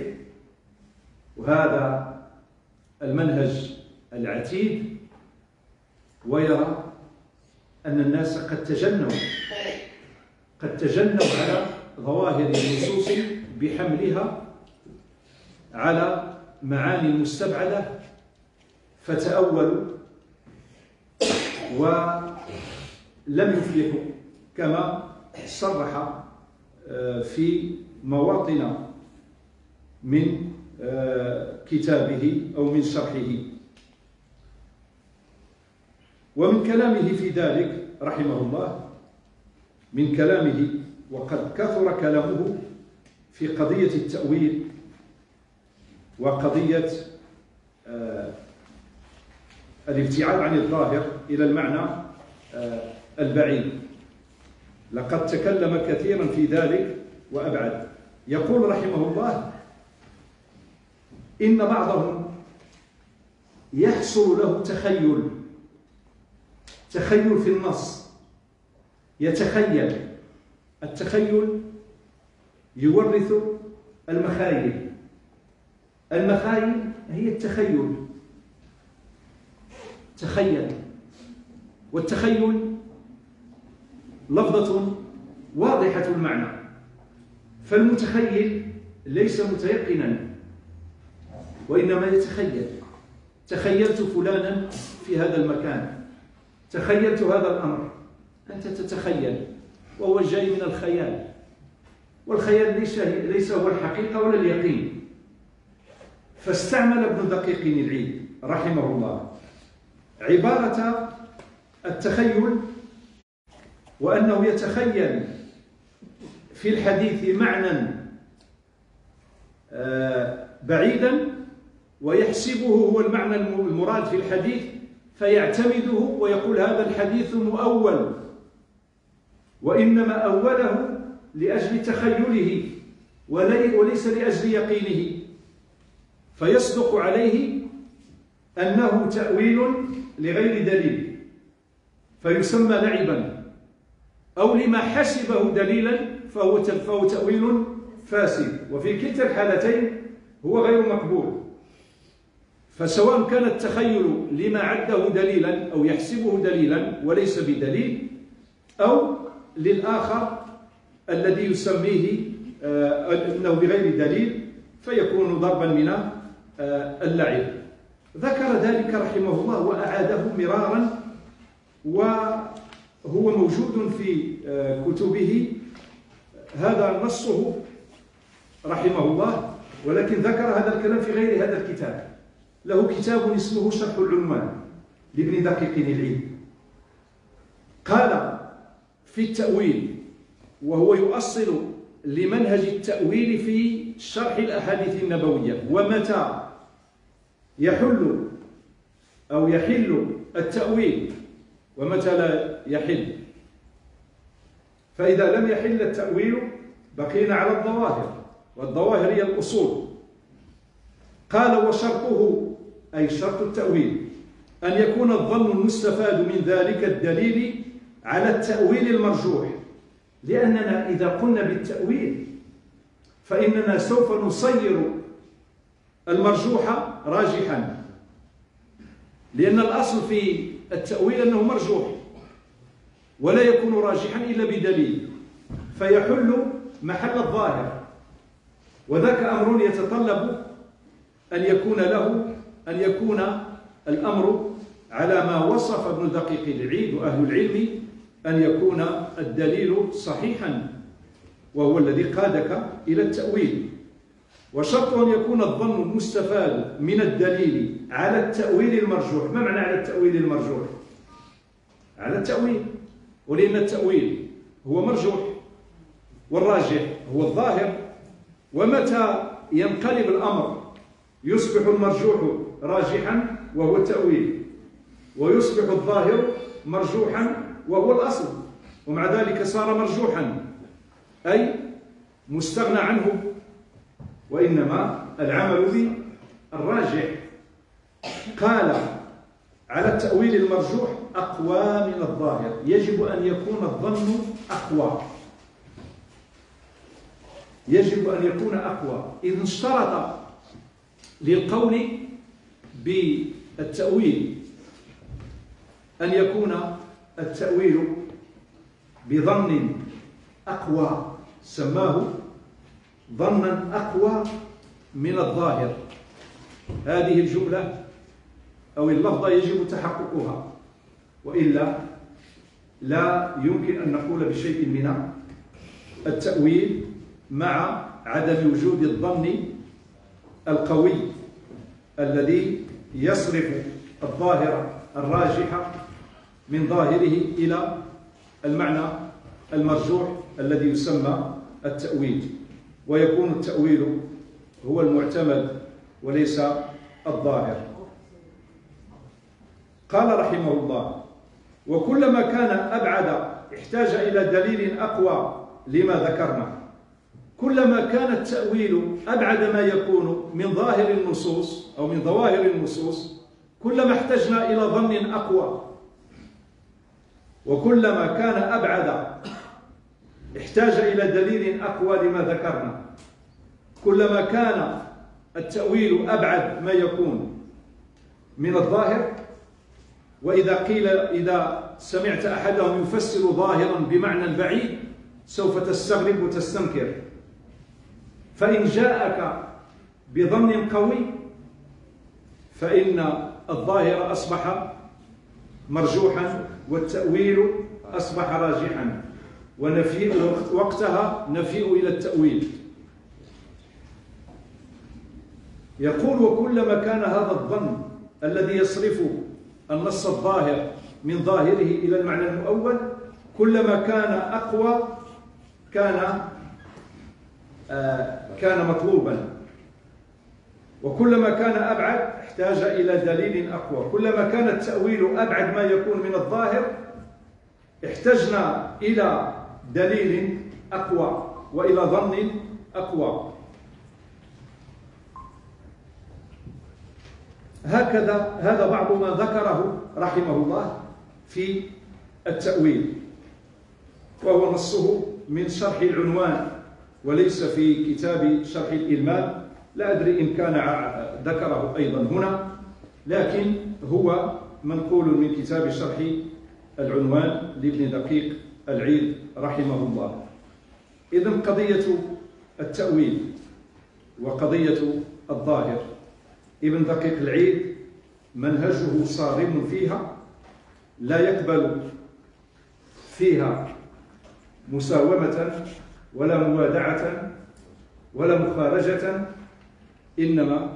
وهذا المنهج العتيد، ويرى أن الناس قد تجنوا قد تجنوا على ظواهر النصوص بحملها على معاني مستبعدة، فتأولوا ولم يفلحوا كما صرح في مواطن من كتابه أو من شرحه. ومن كلامه في ذلك رحمه الله، من كلامه وقد كثر كلامه في قضية التأويل وقضية الابتعاد عن الظاهر إلى المعنى البعيد، لقد تكلم كثيرا في ذلك وأبعد. يقول رحمه الله: إن بعضهم يحصل له تخيل تخيل في النص، يتخيل. التخيل يورث المخايل، المخايل هي التخيل، تخيل. والتخيل لفظة واضحة المعنى، فالمتخيل ليس متيقنا وإنما يتخيل. تخيلت فلانا في هذا المكان، تخيلت هذا الأمر. أنت تتخيل وهو جاي من الخيال، والخيال ليس ليس هو الحقيقة ولا اليقين. فاستعمل ابن دقيق العيد رحمه الله عبارة التخيل، وأنه يتخيل في الحديث معنى بعيدا ويحسبه هو المعنى المراد في الحديث فيعتمده ويقول هذا الحديث مؤول، وإنما أوله لأجل تخيله وليس لأجل يقينه، فيصدق عليه أنه تأويل لغير دليل فيسمى لعبا، أو لما حسبه دليلا فهو فهو تأويل فاسد، وفي كلتا الحالتين هو غير مقبول. فسواء كان التخيل لما عده دليلا أو يحسبه دليلا وليس بدليل، أو للآخر الذي يسميه أنه بغير دليل فيكون ضربا من اللعب. ذكر ذلك رحمه الله وأعاده مرارا، وهو موجود في كتبه، هذا نصه رحمه الله، ولكن ذكر هذا الكلام في غير هذا الكتاب. له كتاب اسمه شرح العنوان لابن دقيق العيد. قال في التأويل، وهو يؤصل لمنهج التأويل في شرح الأحاديث النبوية: ومتى يحل أو يحل التأويل ومتى لا يحل. فإذا لم يحل التأويل بقينا على الظواهر، والظواهر هي الأصول. قال وشرطه أي شرط التأويل أن يكون الظن المستفاد من ذلك الدليل على التأويل المرجوح، لأننا إذا قلنا بالتأويل فإننا سوف نصير المرجوح راجحا، لأن الأصل في التأويل أنه مرجوح ولا يكون راجحا إلا بدليل، فيحل محل الظاهر، وذاك أمر يتطلب أن يكون له أن يكون الأمر على ما وصف ابن دقيق العيد وأهل العلم، أن يكون الدليل صحيحا وهو الذي قادك إلى التأويل. وشرط أن يكون الظن المستفاد من الدليل على التأويل المرجوح. ما معنى على التأويل المرجوح؟ على التأويل، ولأن التأويل هو مرجوح والراجح هو الظاهر، ومتى ينقلب الأمر يصبح المرجوح راجحا وهو التأويل، ويصبح الظاهر مرجوحا وهو الأصل، ومع ذلك صار مرجوحا أي مستغنى عنه، وإنما العمل بالراجح. قال على التأويل المرجوح أقوى من الظاهر، يجب أن يكون الظن أقوى، يجب أن يكون أقوى. إذ اشترط للقول بالتأويل أن يكون التأويل بظن أقوى، سماه ظنا أقوى من الظاهر. هذه الجملة أو اللفظة يجب تحققها، وإلا لا يمكن أن نقول بشيء من التأويل مع عدم وجود الظن القوي الذي يصرف الظاهر الراجح من ظاهره إلى المعنى المرجوح الذي يسمى التأويل، ويكون التأويل هو المعتمد وليس الظاهر. قال رحمه الله: وكلما كان أبعد احتاج إلى دليل أقوى لما ذكرنا. كلما كان التأويل أبعد ما يكون من ظاهر النصوص أو من ظواهر النصوص كلما احتجنا إلى ظن أقوى، وكلما كان أبعد احتاج إلى دليل أقوى لما ذكرنا. كلما كان التأويل أبعد ما يكون من الظاهر، وإذا قيل إذا سمعت أحدهم يفسر ظاهرا بمعنى بعيد سوف تستغرب وتستنكر، فإن جاءك بظن قوي فإن الظاهر أصبح مرجوحا والتأويل أصبح راجحا، ونفيء وقتها نفيء إلى التأويل. يقول: وكلما كان هذا الظن الذي يصرف النص الظاهر من ظاهره إلى المعنى المؤول كلما كان أقوى كان آه كان مطلوبا، وكلما كان أبعد احتاج إلى دليل أقوى. كلما كان التأويل أبعد ما يكون من الظاهر احتجنا إلى دليل أقوى وإلى ظن أقوى. هكذا هذا بعض ما ذكره رحمه الله في التأويل، وهو نصه من شرح العنوان وليس في كتاب شرح الإلمام. لا أدري إن كان ذكره أيضا هنا، لكن هو منقول من كتاب شرح العنوان لابن دقيق العيد رحمه الله. إذن قضية التأويل وقضية الظاهر ابن دقيق العيد منهجه صارم فيها، لا يقبل فيها مساومة ولا موادعة ولا مخارجة، إنما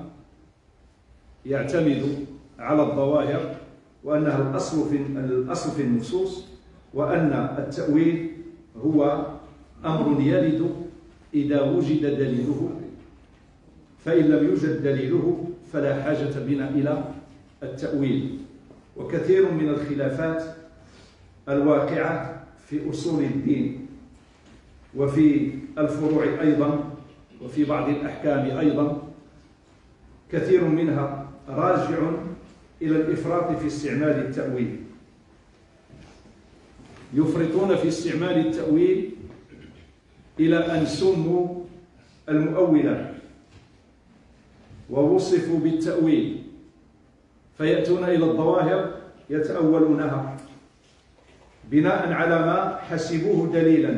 يعتمد على الظواهر، وأنها الأصل في الأصل في النصوص، وأن التأويل هو أمر يلد إذا وجد دليله، فإن لم يوجد دليله فلا حاجة بنا إلى التأويل وكثير من الخلافات الواقعة في أصول الدين وفي الفروع أيضا وفي بعض الأحكام أيضا، كثير منها راجع إلى الإفراط في استعمال التأويل. يفرطون في استعمال التأويل إلى أن سموا المؤولة ووصفوا بالتأويل، فيأتون إلى الظواهر يتأولونها بناء على ما حسبوه دليلا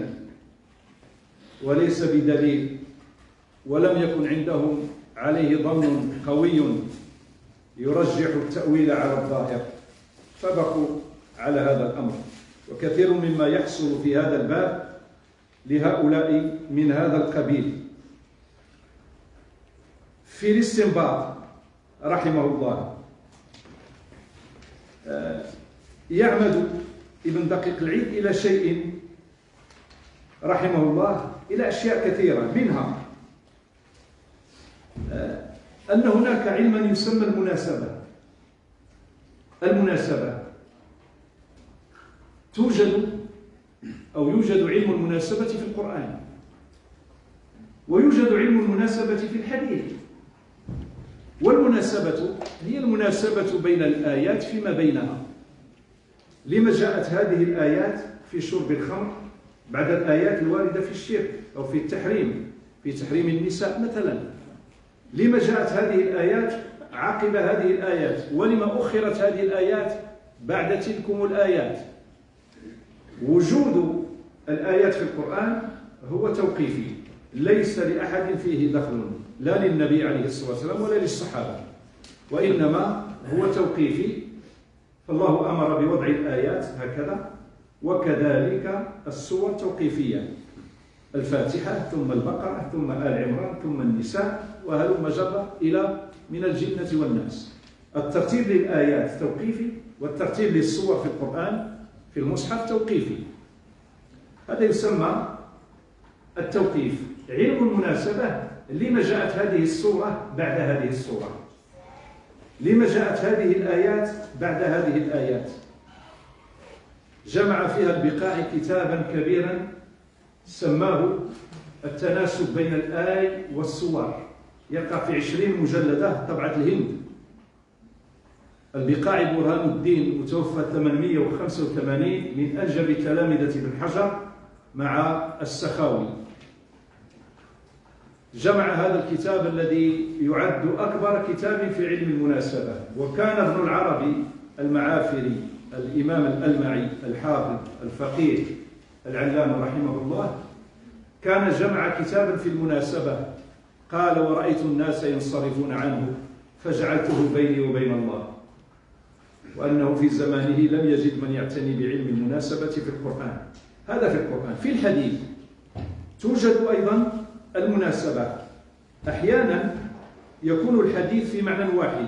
وليس بدليل، ولم يكن عندهم عليه ظن قوي يرجح التأويل على الظاهر، فبقوا على هذا الأمر. وكثير مما يحصل في هذا الباب لهؤلاء من هذا القبيل. في الاستنباط رحمه الله يعمد ابن دقيق العيد إلى شيء رحمه الله، إلى أشياء كثيرة، منها أن هناك علما يسمى المناسبة. المناسبة توجد أو يوجد علم المناسبة في القرآن، ويوجد علم المناسبة في الحديث. والمناسبة هي المناسبة بين الآيات فيما بينها. لما جاءت هذه الآيات في شرب الخمر بعد الآيات الواردة في الشرك أو في التحريم، في تحريم النساء مثلا؟ لما جاءت هذه الآيات عقب هذه الآيات؟ ولما أخرت هذه الآيات بعد تلكم الآيات؟ وجود الآيات في القرآن هو توقيفي، ليس لأحد فيه دخل، لا للنبي عليه الصلاة والسلام ولا للصحابة، وإنما هو توقيفي. فالله أمر بوضع الآيات هكذا، وكذلك السور توقيفية، الفاتحة ثم البقرة ثم آل عمران ثم النساء وهلم جرة إلى من الجنة والناس. الترتيب للآيات توقيفي، والترتيب للسور في القرآن في المصحف توقيفي. هذا يسمى التوقيف. علم المناسبة، لما جاءت هذه السورة بعد هذه السورة؟ لما جاءت هذه الآيات بعد هذه الآيات؟ جمع فيها البقاع كتابا كبيرا سماه التناسب بين الآي والسور، يقع في عشرين مجلدة، طبعة الهند. البقاع برهان الدين متوفى ثمانمئة وخمسة وثمانين، من أنجب تلامذة ابن حجر مع السخاوي. جمع هذا الكتاب الذي يعد أكبر كتاب في علم المناسبة. وكان ابن العربي المعافري الإمام الألمعي الحافظ الفقيه العلامة رحمه الله كان جمع كتابا في المناسبة، قال: ورأيت الناس ينصرفون عنه فجعلته بيني وبين الله، وأنه في زمانه لم يجد من يعتني بعلم المناسبة في القرآن. هذا في القرآن. في الحديث توجد أيضا المناسبة. أحيانا يكون الحديث في معنى واحد،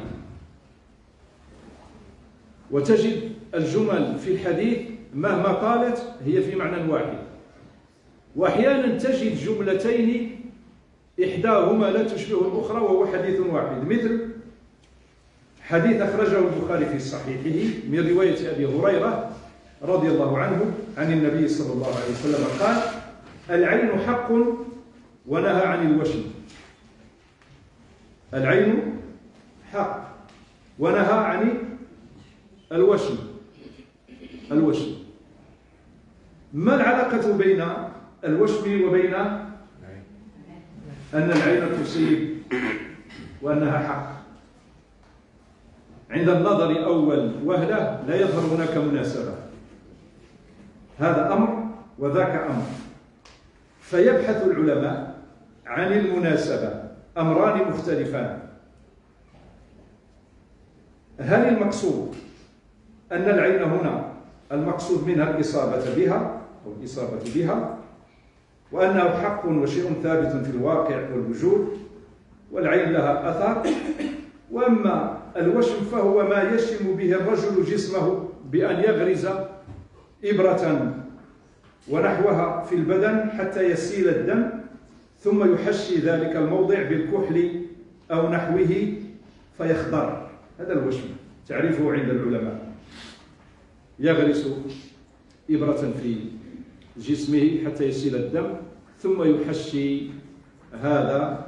وتجد الجمل في الحديث مهما قالت هي في معنى واحد، وأحيانا تجد جملتين إحداهما لا تشبه الأخرى وهو حديث واحد، مثل حديث أخرجه البخاري في صحيحه من رواية أبي هريرة رضي الله عنه عن النبي صلى الله عليه وسلم قال: العين حق ونهى عن الوشم. العين حق ونهى عن الوشم. الوشم، ما العلاقة بين الوشم وبين أن العين تصيب وأنها حق؟ عند النظر أول وهلة لا يظهر هناك مناسبة، هذا أمر وذاك أمر. فيبحث العلماء عن المناسبة، أمران مختلفان. هل المقصود أن العين هنا المقصود منها الإصابة بها أو الإصابة بها، وأنه حق وشيء ثابت في الواقع والوجود، والعين لها أثر، وأما الوشم فهو ما يشم به الرجل جسمه بأن يغرز إبرة ونحوها في البدن حتى يسيل الدم، ثم يحشي ذلك الموضع بالكحل أو نحوه فيخضر. هذا الوشم. تعرفه عند العلماء. يغرس إبرة في جسمه حتى يسيل الدم، ثم يحشي هذا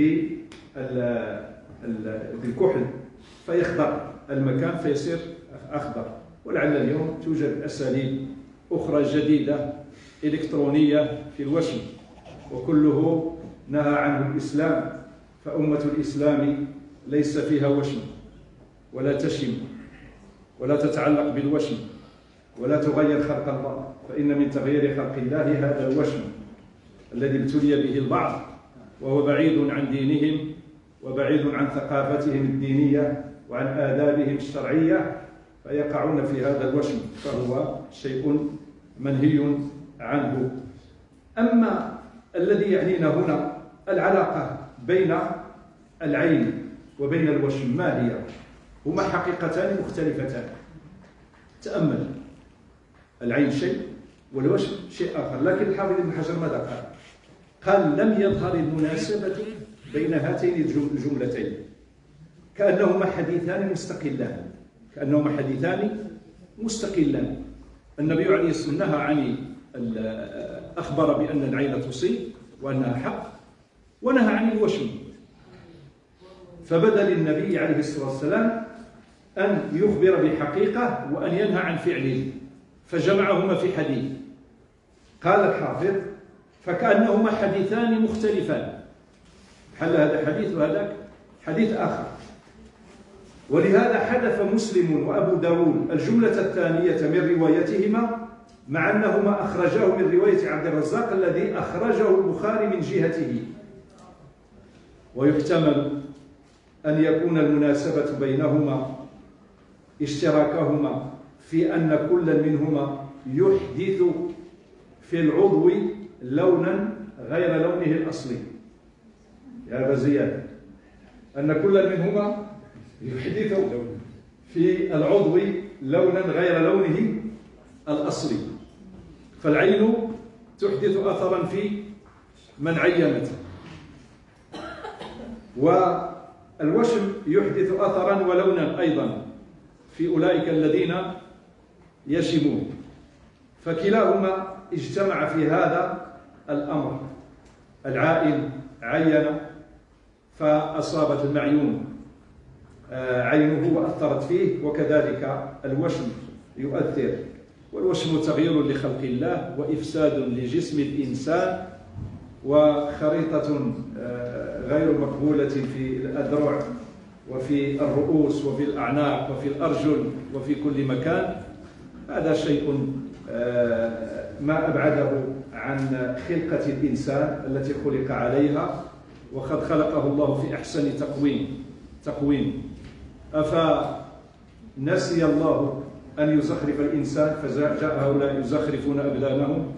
بالكحل فيخضر المكان فيصير أخضر. ولعل اليوم توجد أساليب أخرى جديدة إلكترونية في الوشم، وكله نهى عنه الإسلام، فأمة الإسلام ليس فيها وشم ولا تشم ولا تتعلق بالوشم ولا تغير خلق الله، فإن من تغيير خلق الله هذا الوشم الذي ابتلي به البعض وهو بعيد عن دينهم وبعيد عن ثقافتهم الدينية وعن آدابهم الشرعية، فيقعون في هذا الوشم، فهو شيء منهي عنه. أما الذي يعنينا هنا العلاقة بين العين وبين الوشم ما هي؟ هما حقيقتان مختلفتان. تأمل، العين شيء والوشم شيء آخر، لكن الحافظ ابن حجر ماذا قال؟ قال لم يظهر المناسبة بين هاتين الجملتين، كأنهما حديثان مستقلان، كأنهما حديثان مستقلان. النبي عليه الصلاة والسلام نهى عن أخبر بأن العين تصيب وأنها حق، ونهى عن الوشم، فبدا للنبي عليه الصلاة والسلام أن يخبر بحقيقة وأن ينهى عن فعله، فجمعهما في حديث. قال الحافظ فكأنهما حديثان مختلفان، حل هذا حديث وهذاك حديث آخر. ولهذا حذف مسلم وأبو داود الجملة الثانية من روايتهما، مع أنهما أخرجاه من رواية عبد الرزاق الذي أخرجه البخاري من جهته. ويحتمل أن يكون المناسبة بينهما اشتراكهما في أن كل منهما يحدث في العضو لونا غير لونه الأصلي. يا أبا زياد، أن كل منهما يحدث في العضو لونا غير لونه الأصلي، فالعين تحدث أثرا في من عينت، والوشم يحدث أثرا ولونا أيضا في أولئك الذين يشمون، فكلاهما اجتمع في هذا الأمر. العائن عين فأصابت المعيون عينه وأثرت فيه، وكذلك الوشم يؤثر، والوشم تغيير لخلق الله وإفساد لجسم الإنسان وخريطة غير مقبولة في الأذرع وفي الرؤوس وفي الأعناق وفي الأرجل وفي كل مكان. هذا شيء ما أبعده عن خلقة الإنسان التي خلق عليها، وقد خلقه الله في أحسن تقويم تقويم أفنسي الله أن يزخرف الإنسان فجاء هؤلاء يزخرفون أبدانهم؟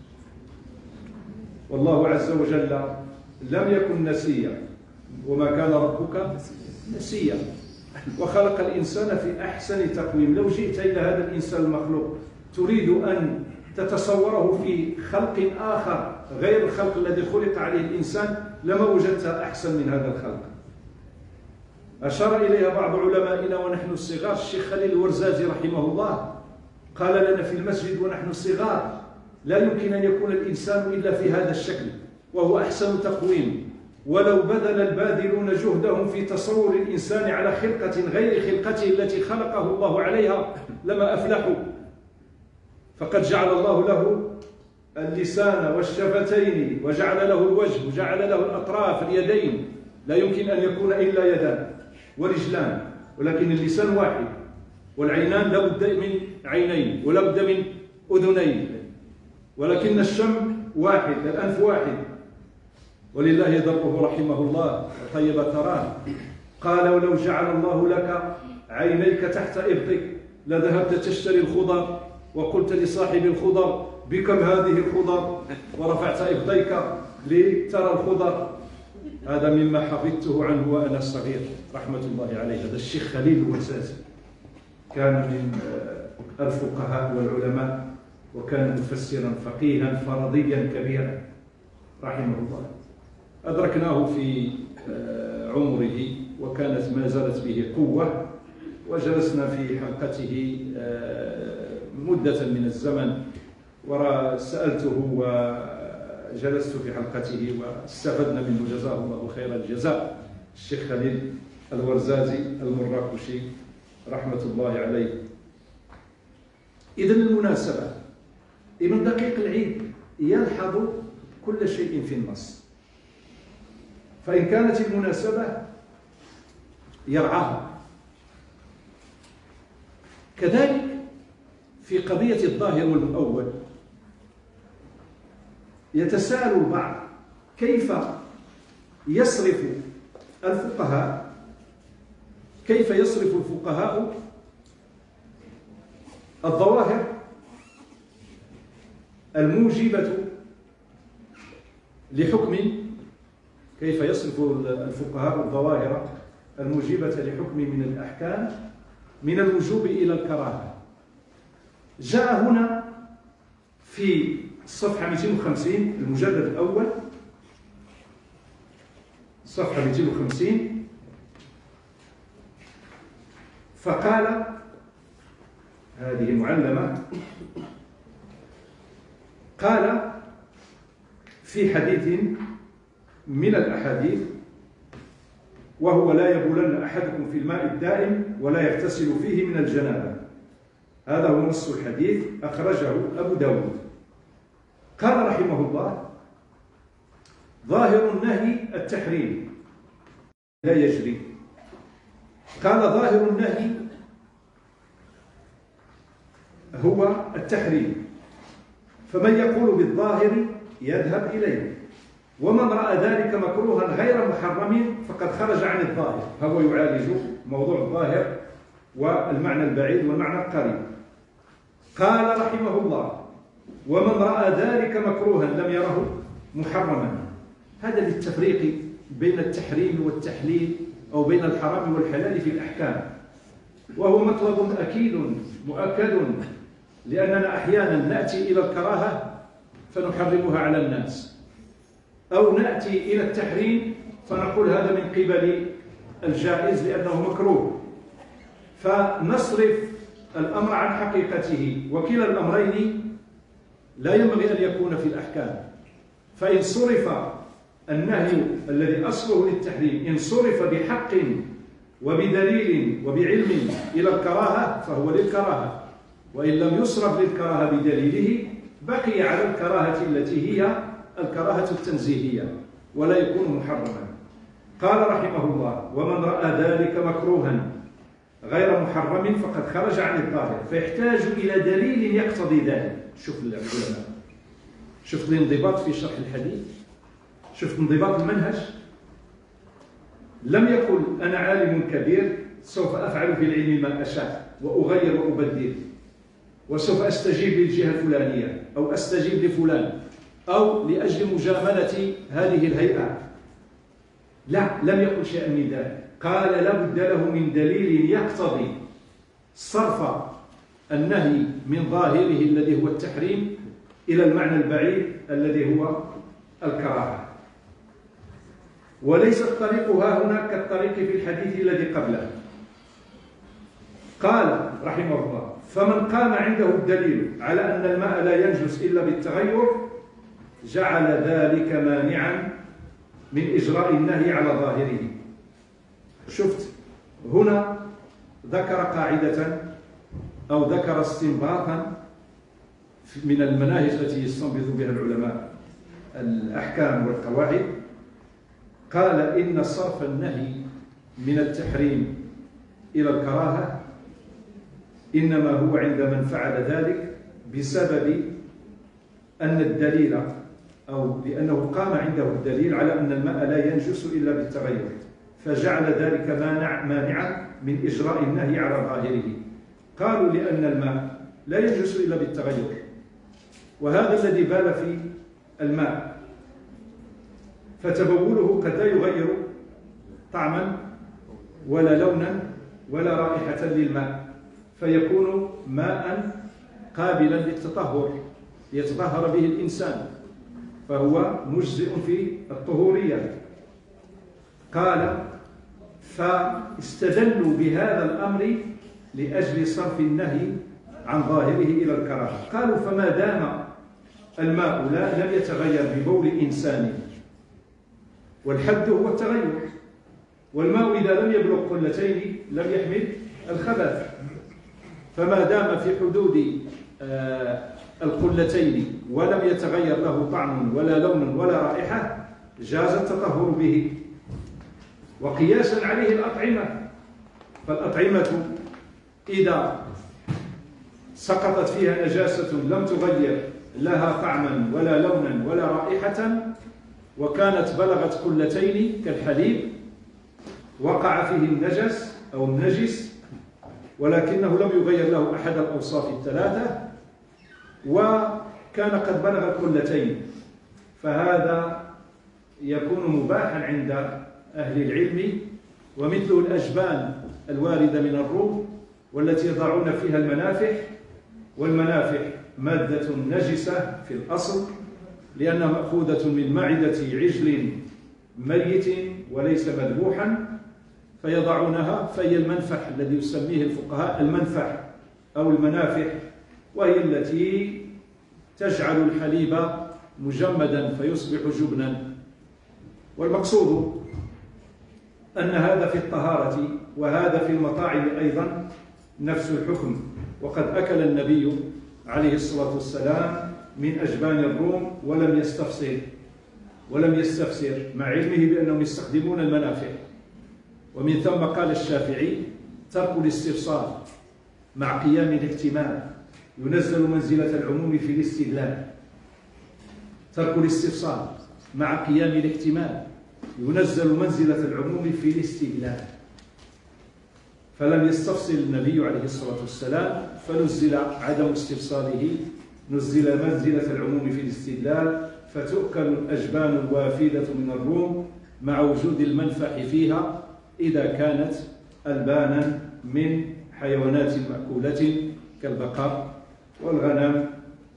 والله عز وجل لم يكن نسيا وما كان ربك نسيا، وخلق الإنسان في أحسن تقويم. لو جئت إلى هذا الإنسان المخلوق تريد أن تتصوره في خلق آخر غير الخلق الذي خلق عليه الإنسان لما وجدت أحسن من هذا الخلق. أشار إليها بعض علمائنا ونحن الصغار، الشيخ خليل الورزازي رحمه الله قال لنا في المسجد ونحن صغار: لا يمكن أن يكون الإنسان إلا في هذا الشكل وهو أحسن تقويم، ولو بذل الباذلون جهدهم في تصور الإنسان على خلقة غير خلقته التي خلقه الله عليها لما أفلحوا. فقد جعل الله له اللسان والشفتين، وجعل له الوجه، وجعل له الأطراف اليدين، لا يمكن أن يكون إلا يدان ورجلان، ولكن اللسان واحد، والعينان لا بد من عينين ولا بد من أذنين، ولكن الشم واحد، الأنف واحد. ولله ضربه رحمه الله وطيب ثراه قال: ولو جعل الله لك عينيك تحت إبطك لذهبت تشتري الخضر وقلت لصاحب الخضر: بكم هذه الخضر؟ ورفعت إبطيك لترى الخضر. هذا مما حفظته عنه وأنا صغير رحمة الله عليه. هذا الشيخ خليل الورزازي كان من الفقهاء والعلماء، وكان مفسرا فقيها فرضيا كبيرا رحمه الله. أدركناه في عمره وكانت ما زالت به قوة، وجلسنا في حلقته مدة من الزمن، وسألته وجلست في حلقته واستفدنا منه جزاه الله خير الجزاء، الشيخ خليل الورزازي المراكشي رحمة الله عليه. إذن المناسبة، ابن دقيق العيد يلحظ كل شيء في النص، فإن كانت المناسبة يرعاها. كذلك في قضية الظاهر والمؤول يتساءل البعض كيف يصرف الفقهاء كيف يصرف الفقهاء الظواهر الموجبة لحكم كيف يصرف الفقهاء الظواهر الموجبة لحكم من الأحكام من الوجوب إلى الكراهة. جاء هنا في الصفحة مئتين وخمسين المجلد الأول، صفحة مئتين وخمسين، فقال هذه معلمة، قال في حديث من الأحاديث: وهو لا يبولن أحدكم في الماء الدائم ولا يغتسل فيه من الجنابة. هذا هو نص الحديث، أخرجه أبو داود. قال رحمه الله: ظاهر النهي التحريم لا يجري. قال: ظاهر النهي هو التحريم، فمن يقول بالظاهر يذهب إليه، ومن رأى ذلك مكروها غير محرم فقد خرج عن الظاهر. فهو يعالج موضوع الظاهر والمعنى البعيد والمعنى القريب. قال رحمه الله: ومن رأى ذلك مكروها لم يره محرما. هذا للتفريق بين التحريم والتحليل أو بين الحرام والحلال في الأحكام، وهو مطلب أكيد مؤكد، لأننا أحيانا نأتي إلى الكراهة فنحرمها على الناس، أو نأتي إلى التحريم فنقول هذا من قبل الجائز لأنه مكروه، فنصرف الأمر عن حقيقته. وكلا الأمرين لا ينبغي أن يكون في الأحكام. فإن صرف النهي الذي أصله للتحريم إن صرف بحق وبدليل وبعلم إلى الكراهة فهو للكراهة، وإن لم يصرف للكراهة بدليله بقي على الكراهة التي هي الكراهة التنزيهية ولا يكون محرما. قال رحمه الله: ومن رأى ذلك مكروها غير محرم فقد خرج عن الظاهر، فيحتاج إلى دليل يقتضي ذلك. شوف العلماء، شوف الانضباط في شرح الحديث، شوف انضباط المنهج. لم يقل أنا عالم كبير سوف أفعل في العلم ما أشاء وأغير وأبدل، وسوف أستجيب للجهة الفلانية أو أستجيب لفلان أو لأجل مجاملة هذه الهيئة. لا، لم يقل شيئا من ذلك. قال لا بد له من دليل يقتضي صرف النهي من ظاهره الذي هو التحريم إلى المعنى البعيد الذي هو الكراهة. وليس الطريق ها هنا كالطريق في الحديث الذي قبله. قال رحمه الله: فمن قام عنده الدليل على أن الماء لا ينجس إلا بالتغير جعل ذلك مانعا من إجراء النهي على ظاهره. شفت هنا ذكر قاعدة أو ذكر استنباطا من المناهج التي يستنبط بها العلماء الأحكام والقواعد. قال: إن صرف النهي من التحريم إلى الكراهة إنما هو عند من فعل ذلك بسبب أن الدليل أو لأنه قام عنده الدليل على أن الماء لا ينجس إلا بالتغير، فجعل ذلك مانع مانعا من إجراء النهي على ظاهره. قالوا لأن الماء لا ينجس إلا بالتغير، وهذا الذي بال في الماء، فتبوله قد لا يغير طعما ولا لونا ولا رائحة للماء، فيكون ماء قابلا للتطهر ليتطهر به الإنسان، فهو مجزئ في الطهورية. قال: فاستدلوا بهذا الأمر لأجل صرف النهي عن ظاهره إلى الكراهة. قالوا فما دام الماء لا لم يتغير ببول إنسان، والحد هو التغير، والماء إذا لم يبلغ قلتين لم يحمل الخبث، فما دام في حدود القلتين ولم يتغير له طعم ولا لون ولا رائحة جاز التطهر به. وقياسا عليه الأطعمة، فالأطعمة إذا سقطت فيها نجاسة لم تغير لها طعما ولا لونا ولا رائحة وكانت بلغت قلتين كالحليب وقع فيه النجس أو النجس ولكنه لم يغير له أحد الأوصاف الثلاثة وكان قد بلغ قلتين، فهذا يكون مباحا عند أهل العلم. ومثل الأجبان الواردة من الروم والتي يضعون فيها المنافح، والمنافح مادة نجسة في الأصل لأنها مأخوذة من معدة عجل ميت وليس مذبوحا، فيضعونها، فهي المنفح الذي يسميه الفقهاء المنفح أو المنافح، وهي التي تجعل الحليب مجمدا فيصبح جبنا. والمقصود أن هذا في الطهارة وهذا في المطاعم أيضا نفس الحكم. وقد أكل النبي عليه الصلاة والسلام من أجبان الروم ولم يستفسر ولم يستفسر مع علمه بأنهم يستخدمون المنافع. ومن ثم قال الشافعي ترك الاستفسار مع قيام الاحتمال ينزل منزلة العموم في الاستدلال. ترك الاستفسار مع قيام الاحتمال ينزل منزلة العموم في الاستدلال، فلم يستفصل النبي عليه الصلاة والسلام فنزل عدم استفصاله، نزل منزلة العموم في الاستدلال، فتؤكل الأجبان الوافدة من الروم مع وجود المنفح فيها إذا كانت ألبانا من حيوانات مأكولة كالبقر والغنم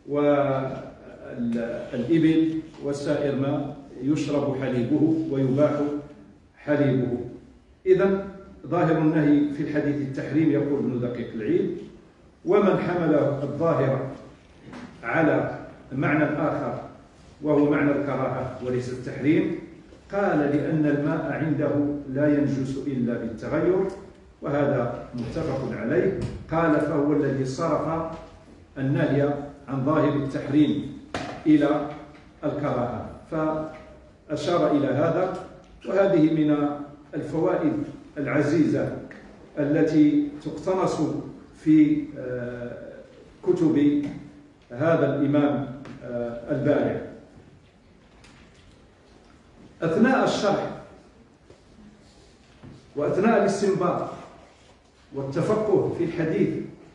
والإبل وسائر ما يشرب حليبه ويباح حليبه. إذن ظاهر النهي في الحديث التحريم، يقول ابن دقيق العيد. ومن حمل الظاهر على معنى آخر وهو معنى الكراهة وليس التحريم قال لأن الماء عنده لا ينجس إلا بالتغير، وهذا متفق عليه. قال فهو الذي صرف النهي عن ظاهر التحريم إلى الكراهة، فأشار إلى هذا. وهذه من الفوائد العزيزة التي تقتنص في كتب هذا الإمام البارع. أثناء الشرح وأثناء الاستنباط والتفقه في الحديث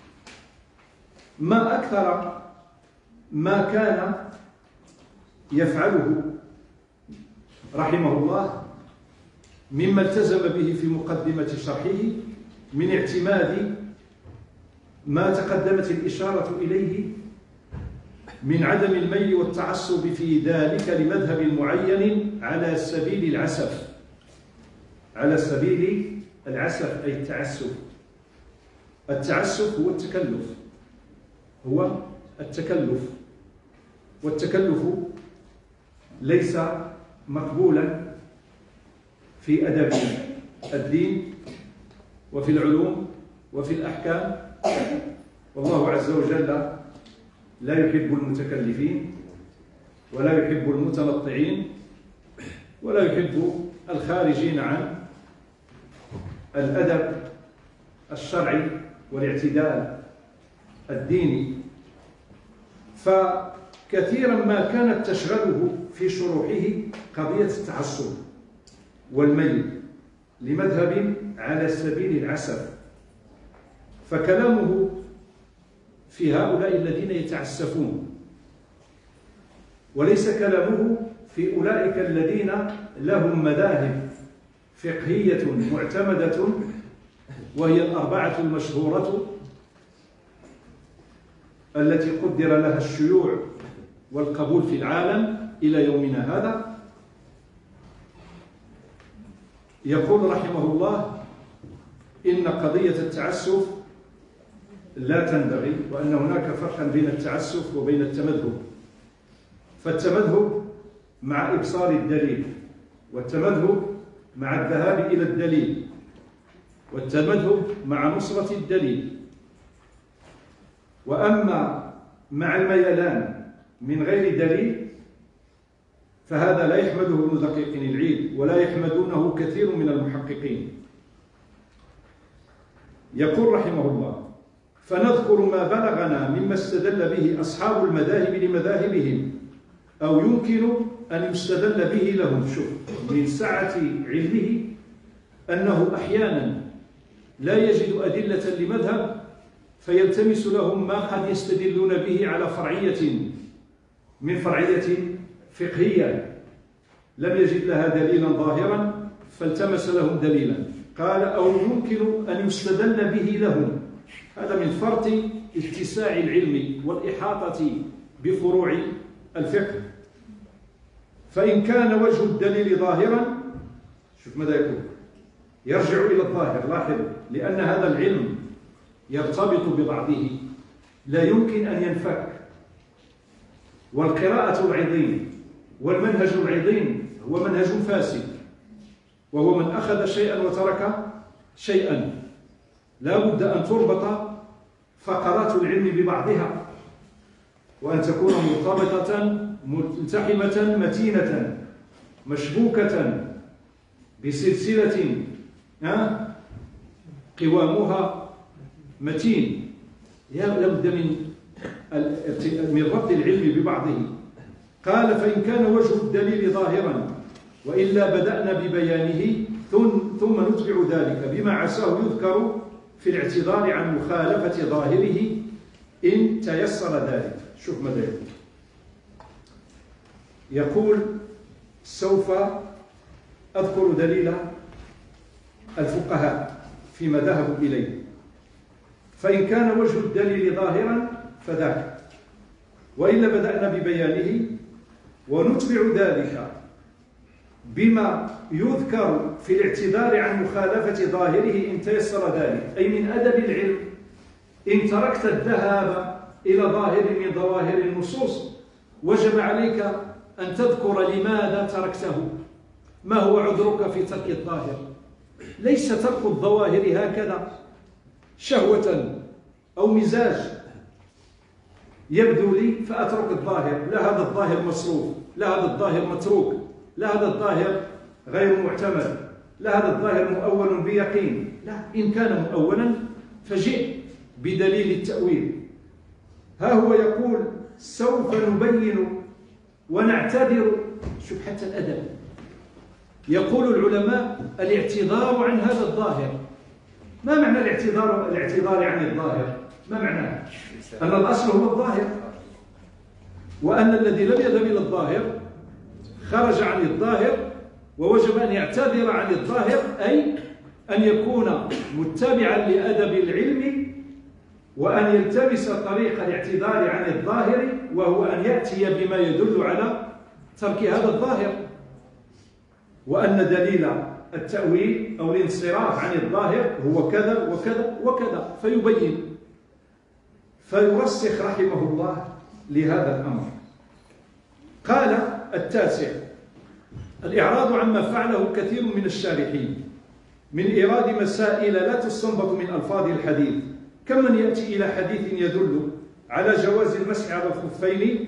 ما أكثر ما كان يفعله رحمه الله مما التزم به في مقدمة شرحه من اعتماد ما تقدمت الإشارة إليه من عدم الميل والتعصب في ذلك لمذهب معين على سبيل العسف، على سبيل العسف أي التعسف. التعسف هو التكلف، هو التكلف، والتكلف ليس مقبولا في أدب الدين وفي العلوم وفي الأحكام، والله عز وجل لا يحب المتكلفين ولا يحب المتنطعين ولا يحب الخارجين عن الأدب الشرعي والاعتدال الديني. فكثيرا ما كانت تشغله في شروحه قضية التعصب والميل لمذهب على سبيل العسف، فكلامه في هؤلاء الذين يتعسفون، وليس كلامه في أولئك الذين لهم مذاهب فقهية معتمدة وهي الأربعة المشهورة التي قدر لها الشيوع والقبول في العالم إلى يومنا هذا. يقول رحمه الله إن قضية التعسف لا تنبغي، وأن هناك فرقا بين التعسف وبين التمذهب. فالتمذهب مع إبصار الدليل، والتمذهب مع الذهاب إلى الدليل، والتمذهب مع نصرة الدليل. وأما مع الميلان من غير دليل فهذا لا يحمده ابن دقيق العيد ولا يحمدونه كثير من المحققين. يقول رحمه الله: فنذكر ما بلغنا مما استدل به أصحاب المذاهب لمذاهبهم أو يمكن أن يستدل به لهم. شوف من سعة علمه أنه أحيانا لا يجد أدلة لمذهب فيلتمس لهم ما قد يستدلون به على فرعية من فرعية فقهية لم يجد لها دليلا ظاهرا فالتمس لهم دليلا. قال: أو يمكن أن يستدل به لهم. هذا من فرط اتساع العلم والإحاطة بفروع الفقه. فإن كان وجه الدليل ظاهرا، شوف ماذا يقول، يرجع إلى الظاهر. لاحظ، لأن هذا العلم يرتبط ببعضه لا يمكن أن ينفك. والقراءة العظيم والمنهج العظيم هو منهج فاسد، وهو من أخذ شيئا وترك شيئا. لا بد أن تربط فقرات العلم ببعضها، وأن تكون مرتبطة ملتحمة متينة مشبوكة بسلسلة قوامها متين. لا بد من من ربط العلم ببعضه. قال: فإن كان وجه الدليل ظاهرا وإلا بدأنا ببيانه ثم نتبع ذلك بما عساه يذكر في الاعتذار عن مخالفة ظاهره إن تيسر ذلك. شوف ماذا يقول. يقول: سوف أذكر دليل الفقهاء فيما ذهبوا إليه. فإن كان وجه الدليل ظاهرا فذاك، وإلا بدأنا ببيانه ونتبع ذلك بما يذكر في الاعتذار عن مخالفة ظاهره إن تيسر ذلك. أي من أدب العلم إن تركت الذهاب إلى ظاهر من ظواهر النصوص وجب عليك أن تذكر لماذا تركته، ما هو عذرك في ترك الظاهر. ليس ترك الظواهر هكذا شهوة أو مزاج يبدو لي فأترك الظاهر. لا، هذا الظاهر مصروف، لا هذا الظاهر متروك، لا هذا الظاهر غير معتمد، لا هذا الظاهر مؤول بيقين. لا، إن كان مؤولا فجئ بدليل التأويل. ها هو يقول: سوف نبين ونعتذر. شوف حتى الأدب. يقول العلماء: الاعتذار عن هذا الظاهر. ما معنى الاعتذار الاعتذار عن الظاهر؟ ما معناه؟ أن الأصل هو الظاهر، وأن الذي لم يذهب إلى الظاهر خرج عن الظاهر ووجب أن يعتذر عن الظاهر، أي أن يكون متبعا لأدب العلم وأن يلتمس طريق الاعتذار عن الظاهر، وهو أن يأتي بما يدل على ترك هذا الظاهر، وأن دليل التأويل أو الانصراف عن الظاهر هو كذا وكذا وكذا، فيبين فيرسخ رحمه الله لهذا الأمر. قال: التاسع: الإعراض عما فعله كثير من الشارحين من إيراد مسائل لا تستنبط من ألفاظ الحديث، كمن يأتي إلى حديث يدل على جواز المسح على الخفين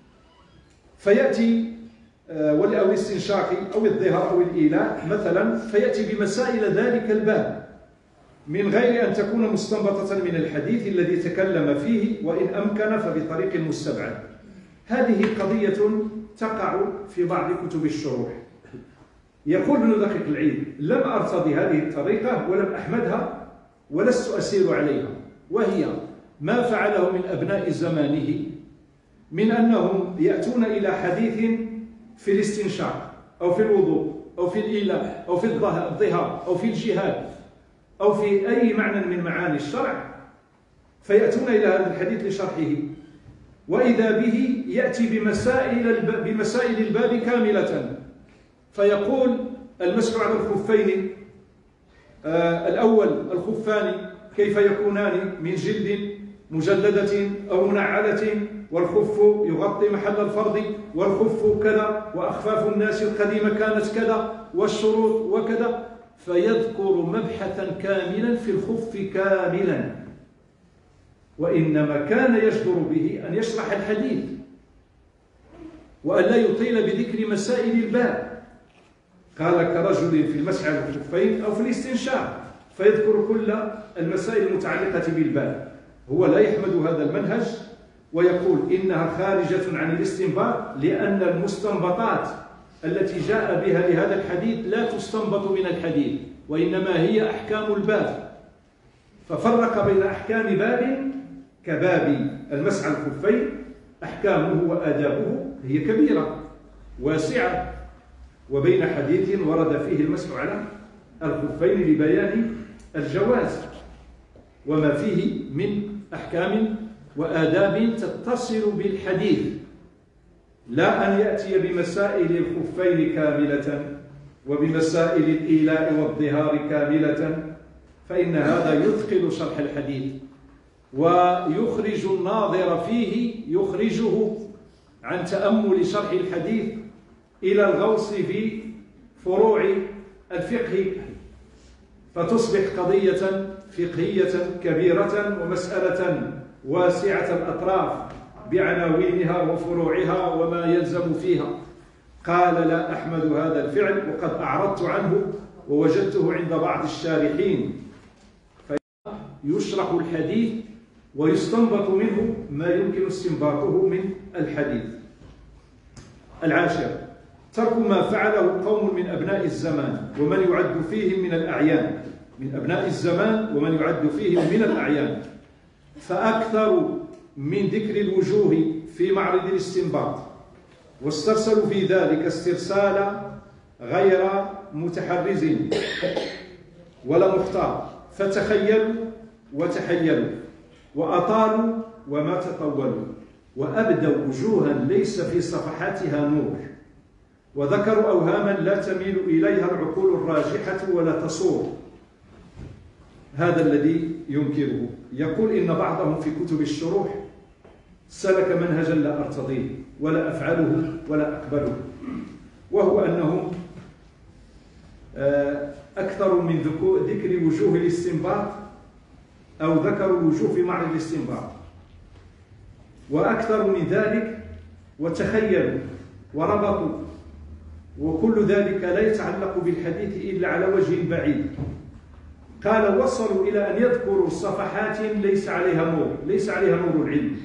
فيأتي أو الاستنشاق أو الظهار أو الإيلاء مثلا، فيأتي بمسائل ذلك الباب من غير أن تكون مستنبطة من الحديث الذي تكلم فيه، وإن أمكن فبطريق مستبعد. هذه قضية تقع في بعض كتب الشروح. يقول ابن دقيق العيد: لم أرتضي هذه الطريقة ولم أحمدها ولست أسير عليها، وهي ما فعله من أبناء زمانه من أنهم يأتون إلى حديث في الاستنشاق أو في الوضوء أو في الإيلاء أو في الظهار أو في الجهاد أو في أي معنى من معاني الشرع، فيأتون إلى هذا الحديث لشرحه، وإذا به يأتي بمسائل بمسائل الباب كاملة، فيقول: المسح على الخفين، آه الأول الخفان كيف يكونان من جلد مجلدة أو منعلة، والخف يغطي محل الفرض، والخف كذا، وأخفاف الناس القديمة كانت كذا، والشروط وكذا، فيذكر مبحثا كاملا في الخف كاملا. وإنما كان يجدر به أن يشرح الحديث وأن لا يطيل بذكر مسائل الباب. قال كرجل في المسح على الخفين أو في الاستنشاق، فيذكر كل المسائل المتعلقة بالباب. هو لا يحمد هذا المنهج ويقول إنها خارجة عن الاستنباط، لأن المستنبطات التي جاء بها لهذا الحديث لا تستنبط من الحديث، وإنما هي أحكام الباب. ففرق بين أحكام باب كباب المسح على الخفين، أحكامه وآدابه هي كبيرة واسعة، وبين حديث ورد فيه المسح على الخفين لبيان الجواز وما فيه من أحكام وآداب تتصل بالحديث، لا أن يأتي بمسائل الخفين كاملة وبمسائل الإيلاء والظهار كاملة، فإن هذا يثقل شرح الحديث ويخرج الناظر فيه، يخرجه عن تأمل شرح الحديث إلى الغوص في فروع الفقه، فتصبح قضية فقهية كبيرة ومسألة واسعة الأطراف بعناوينها وفروعها وما يلزم فيها. قال لا أحمد هذا الفعل، وقد أعرضت عنه ووجدته عند بعض الشارحين، فيشرح الحديث ويستنبط منه ما يمكن استنباطه من الحديث. العاشر: ترك ما فعله قوم من أبناء الزمان ومن يعد فيهم من الأعيان، من أبناء الزمان ومن يعد فيهم من الأعيان، فأكثر من ذكر الوجوه في معرض الاستنباط، واسترسلوا في ذلك استرسال غير متحرز ولا مختار، فتخيلوا وتحيلوا وأطالوا وما تطولوا، وأبدوا وجوها ليس في صفحاتها نور، وذكروا أوهاما لا تميل إليها العقول الراجحة ولا تصور. هذا الذي ينكره. يقول إن بعضهم في كتب الشروح سلك منهجا لا أرتضيه ولا أفعله ولا أقبله، وهو أنهم أكثر من ذكر وجوه الاستنباط، أو ذكروا الوجوه في معرض الاستنباط، وأكثر من ذلك وتخيلوا وربطوا، وكل ذلك لا يتعلق بالحديث إلا على وجه بعيد. قال وصلوا إلى أن يذكروا صفحات ليس عليها نور، ليس عليها نور العلم.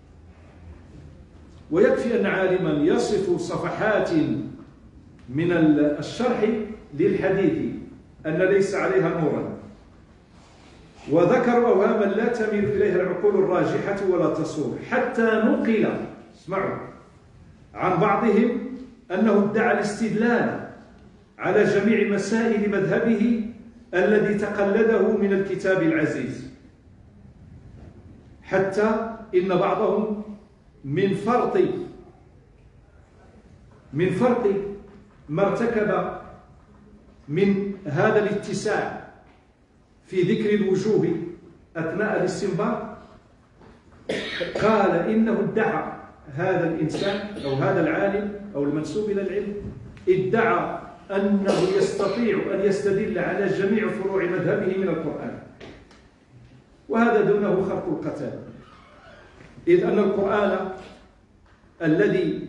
ويكفي أن عالما يصف صفحات من الشرح للحديث أن ليس عليها نورا، وذكروا أوهاما لا تميل إليها العقول الراجحة ولا تصور، حتى نقل، اسمعوا، عن بعضهم أنه ادعى الاستدلال على جميع مسائل مذهبه الذي تقلده من الكتاب العزيز، حتى إن بعضهم من فرط من فرط ما ارتكب من هذا الاتساع في ذكر الوجوه أثناء الاستنباط، قال إنه ادعى هذا الإنسان أو هذا العالم أو المنسوب إلى العلم، ادعى أنه يستطيع أن يستدل على جميع فروع مذهبه من القرآن، وهذا دونه خرق القتال، إذ أن القرآن الذي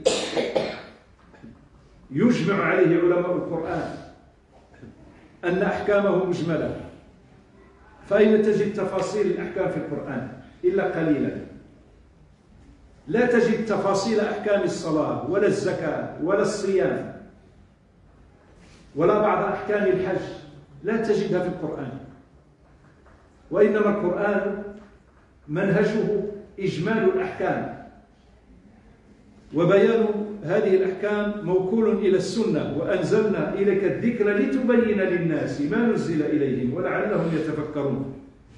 يجمع عليه علماء القرآن أن أحكامه مجملة، فأين تجد تفاصيل الأحكام في القرآن؟ إلا قليلا. لا تجد تفاصيل أحكام الصلاة ولا الزكاة ولا الصيام ولا بعض أحكام الحج، لا تجدها في القرآن. وإنما القرآن منهجه إجمال الأحكام، وبيان هذه الأحكام موكول إلى السنة، وأنزلنا إليك الذكر لتبين للناس ما نزل إليهم ولعلهم يتفكرون.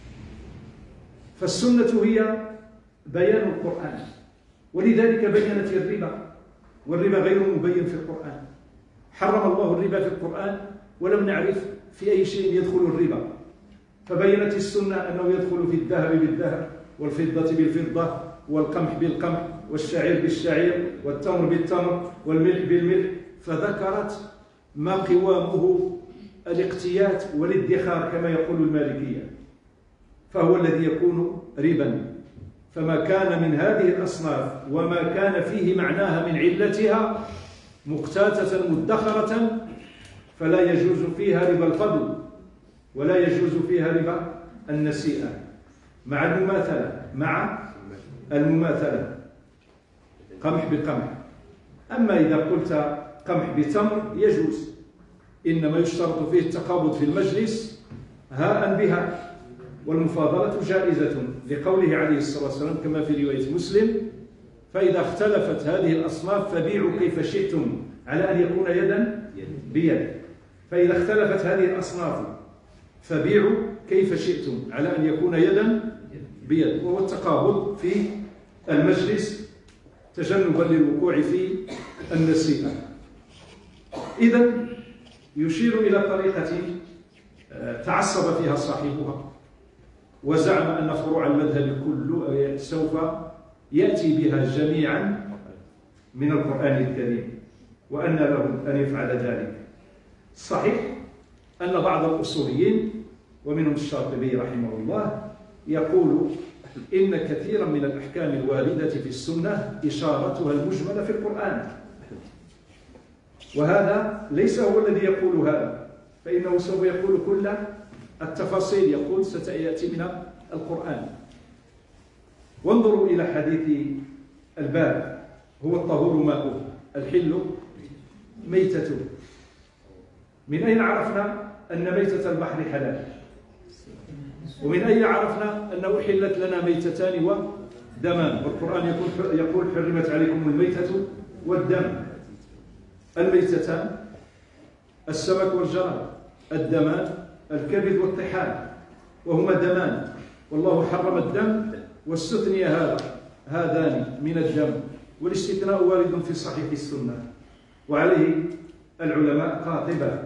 فالسنة هي بيان القرآن، ولذلك بينت الربا، والربا غير مبين في القرآن. حرم الله الربا في القرآن ولم نعرف في أي شيء يدخل الربا، فبينت السنة أنه يدخل في الذهب بالذهب والفضة بالفضة والقمح بالقمح والشعير بالشعير والتمر بالتمر والملح بالملح، فذكرت ما قوامه الاقتيات والادخار كما يقول المالكية، فهو الذي يكون ربا. فما كان من هذه الأصناف وما كان فيه معناها من علتها مقتاتة مدخرة فلا يجوز فيها ربا الفضل ولا يجوز فيها ربا النسيئة مع المماثلة مع المماثلة قمح بقمح. أما إذا قلت قمح بتمر يجوز، إنما يشترط فيه التقابض في المجلس هاء بها، والمفاضلة جائزة لقوله عليه الصلاة والسلام كما في رواية مسلم: فإذا اختلفت هذه الأصناف فبيعوا كيف شئتم، على أن يكون يدا بيد. فإذا اختلفت هذه الأصناف فبيعوا كيف شئتم على أن يكون يدا بيد، وهو التقابض في المجلس تجنبا للوقوع في النسيئة. إذن يشير إلى طريقة تعصب فيها صاحبها وزعم أن فروع المذهب كله سوف يأتي بها جميعا من القرآن الكريم، وأن له أن يفعل ذلك. صحيح أن بعض الأصوليين ومنهم الشاطبي رحمه الله يقول إن كثيرا من الأحكام الواردة في السنة إشارتها المجملة في القرآن، وهذا ليس هو الذي يقول هذا، فإنه سوف يقول كل التفاصيل، يقول ستأتي من القرآن. وانظروا إلى حديث الباب: هو الطهور ماؤه الحل ميتته. من أين عرفنا أن ميتة البحر حلال؟ ومن أين عرفنا أنه حلت لنا ميتتان ودمان؟ والقرآن يقول يقول حرمت عليكم الميتة والدم. الميتتان السمك والجراد، الدمان الكبد والطحال، وهما دمان، والله حرم الدم واستثني هذا هذان من الدم، والاستثناء وارد في صحيح السنة، وعليه العلماء قاطبة.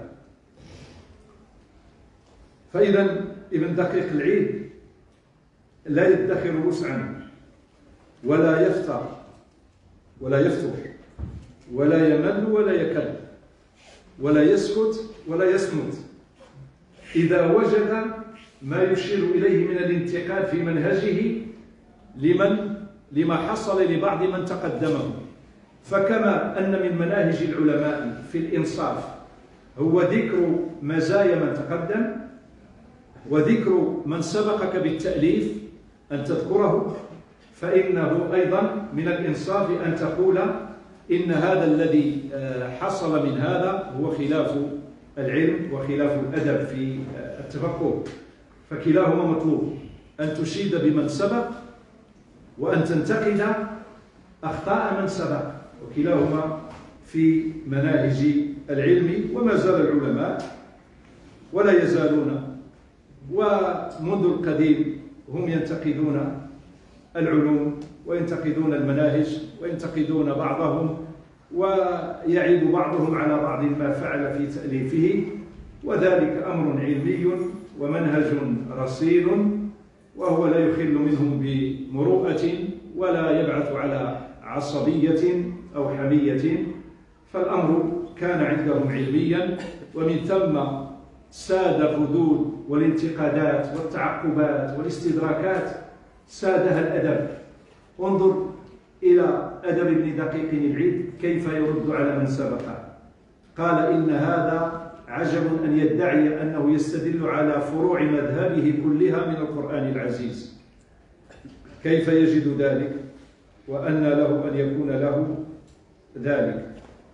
فإذا ابن دقيق العيد لا يدخر وسعا ولا يفتر ولا يفتر ولا يمل ولا يكل ولا يسكت ولا يصمت إذا وجد ما يشير إليه من الانتقاد في منهجه لمن لما حصل لبعض من تقدمه. فكما أن من مناهج العلماء في الإنصاف هو ذكر مزايا من تقدم وذكر من سبقك بالتأليف أن تذكره، فإنه أيضا من الإنصاف أن تقول إن هذا الذي حصل من هذا هو خلاف العلم وخلاف الأدب في التفكر، فكلاهما مطلوب، أن تشيد بمن سبق وأن تنتقد أخطاء من سبق، وكلاهما في مناهج العلم. وما زال العلماء ولا يزالون ومنذ القديم هم ينتقدون العلوم وينتقدون المناهج وينتقدون بعضهم، ويعيب بعضهم على بعض ما فعل في تأليفه، وذلك أمر علمي ومنهج رصين، وهو لا يخل منهم بمروءة ولا يبعث على عصبية أو حمية، فالأمر كان عندهم علميا، ومن ثم ساد الردود والانتقادات والتعقبات والاستدراكات سادها الأدب. انظر إلى أدب ابن دقيق العيد كيف يرد على من سبقه. قال إن هذا عجب أن يدعي أنه يستدل على فروع مذهبه كلها من القرآن العزيز، كيف يجد ذلك وأن له أن يكون له ذلك؟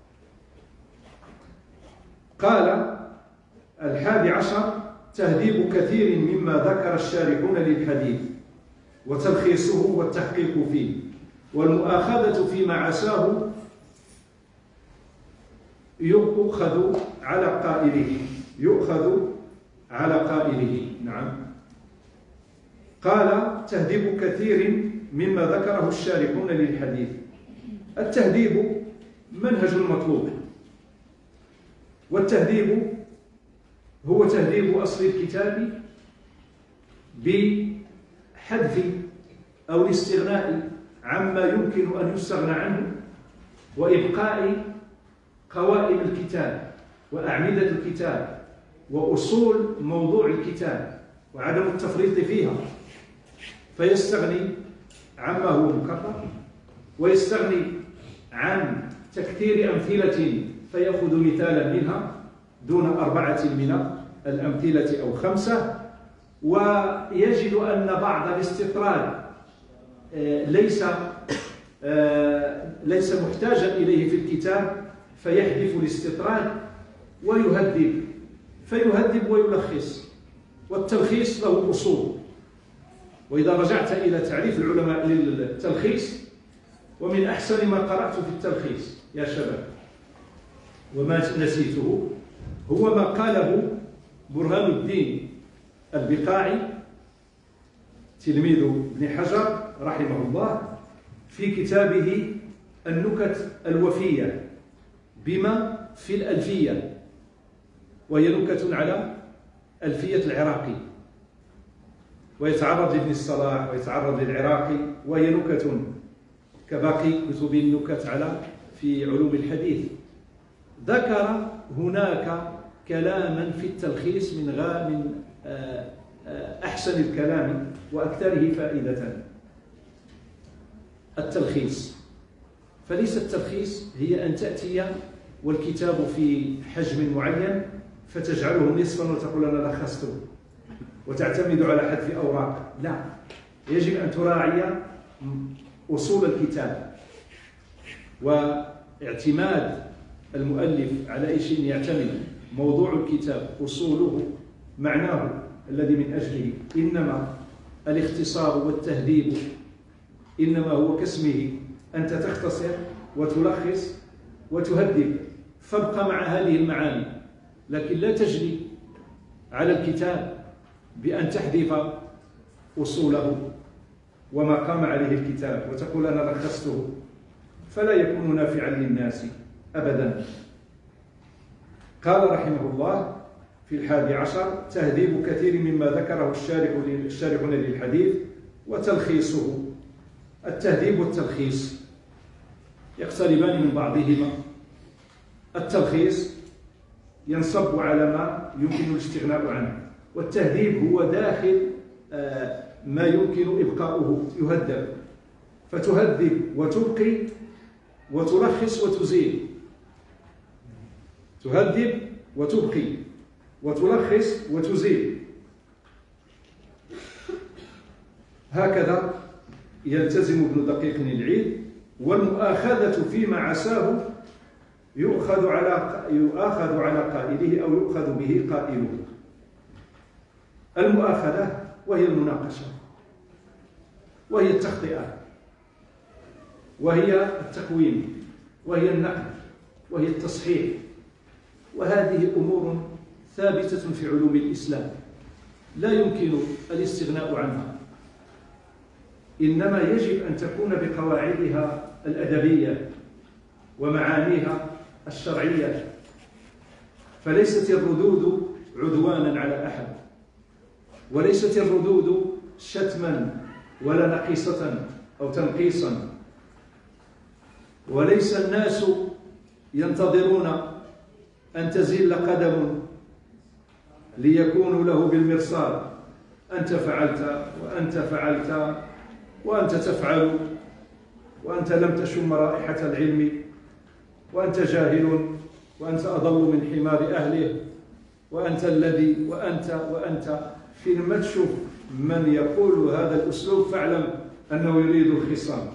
قال الحادي عشر: تهذيب كثير مما ذكر الشارحون للحديث وتلخيصه والتحقيق فيه والمؤاخذة فيما عساه يؤخذ على قائله يؤخذ على قائله نعم. قال تهذيب كثير مما ذكره الشارحون للحديث. التهذيب منهج مطلوب، والتهذيب هو تهذيب أصل الكتاب بحذف أو الاستغناء عما يمكن أن يستغنى عنه، وإبقاء قوائم الكتاب وأعمدة الكتاب وأصول موضوع الكتاب وعدم التفريط فيها، فيستغني عما هو مكرر، ويستغني عن تكثير أمثلة فيأخذ مثالا منها دون أربعة من الأمثلة أو خمسة. ويجد أن بعض الاستطراد ليس ليس محتاجا إليه في الكتاب، فيحذف الاستطراد ويهذب، فيهذب ويلخص، والتلخيص له أصول. وإذا رجعت إلى تعريف العلماء للتلخيص، ومن أحسن ما قرأت في التلخيص يا شباب وما نسيته هو ما قاله برهان الدين البقاعي تلميذ ابن حجر رحمه الله في كتابه النكت الوفية بما في الألفية، وهي نكت على ألفية العراقي، ويتعرض لابن الصلاح ويتعرض للعراقي، وهي نكت كباقي كتب النكت على في علوم الحديث. ذكر هناك كلاما في التلخيص من غا من أحسن الكلام وأكثره فائدة. التلخيص، فليس التلخيص هي أن تأتي والكتاب في حجم معين فتجعله نصفا وتقول أنا لخصته وتعتمد على حذف أوراق. لا، يجب أن تراعي أصول الكتاب، واعتماد المؤلف على أي شيء يعتمد موضوع الكتاب، أصوله، معناه الذي من أجله. إنما الاختصار والتهذيب إنما هو كاسمه، أنت تختصر وتلخص وتهذب، فابقى مع هذه المعاني، لكن لا تجري على الكتاب بأن تحذف أصوله وما قام عليه الكتاب وتقول أنا لخصته، فلا يكون نافعا للناس أبدا. قال رحمه الله في الحادي عشر: تهذيب كثير مما ذكره الشارحون للحديث وتلخيصه. التهذيب والتلخيص يقتربان من بعضهما. التلخيص ينصب على ما يمكن الاستغناء عنه، والتهذيب هو داخل ما يمكن إبقاؤه، يهذب، فتهذب وتبقي وتلخص وتزيل، تهذب وتبقي وتلخص وتزيل. هكذا يلتزم ابن دقيق العيد. والمؤاخذة فيما عساه يؤخذ على يؤاخذ على قائله أو يؤخذ به قائله. المؤاخذة وهي المناقشة، وهي التخطئة، وهي التقويم، وهي النقد، وهي التصحيح، وهذه أمور ثابتة في علوم الإسلام لا يمكن الاستغناء عنها، إنما يجب أن تكون بقواعدها الأدبية ومعانيها الشرعية، فليست الردود عدوانا على أحد، وليست الردود شتما ولا نقيصة أو تنقيصا، وليس الناس ينتظرون أن تزل قدم ليكونوا له بالمرصاد، أنت فعلت وأنت فعلت وأنت تفعل وأنت لم تشم رائحة العلم وأنت جاهل وأنت أضل من حمار أهله وأنت الذي وأنت وأنت. فيما تشوف من يقول هذا الأسلوب فاعلم أنه يريد الخصام،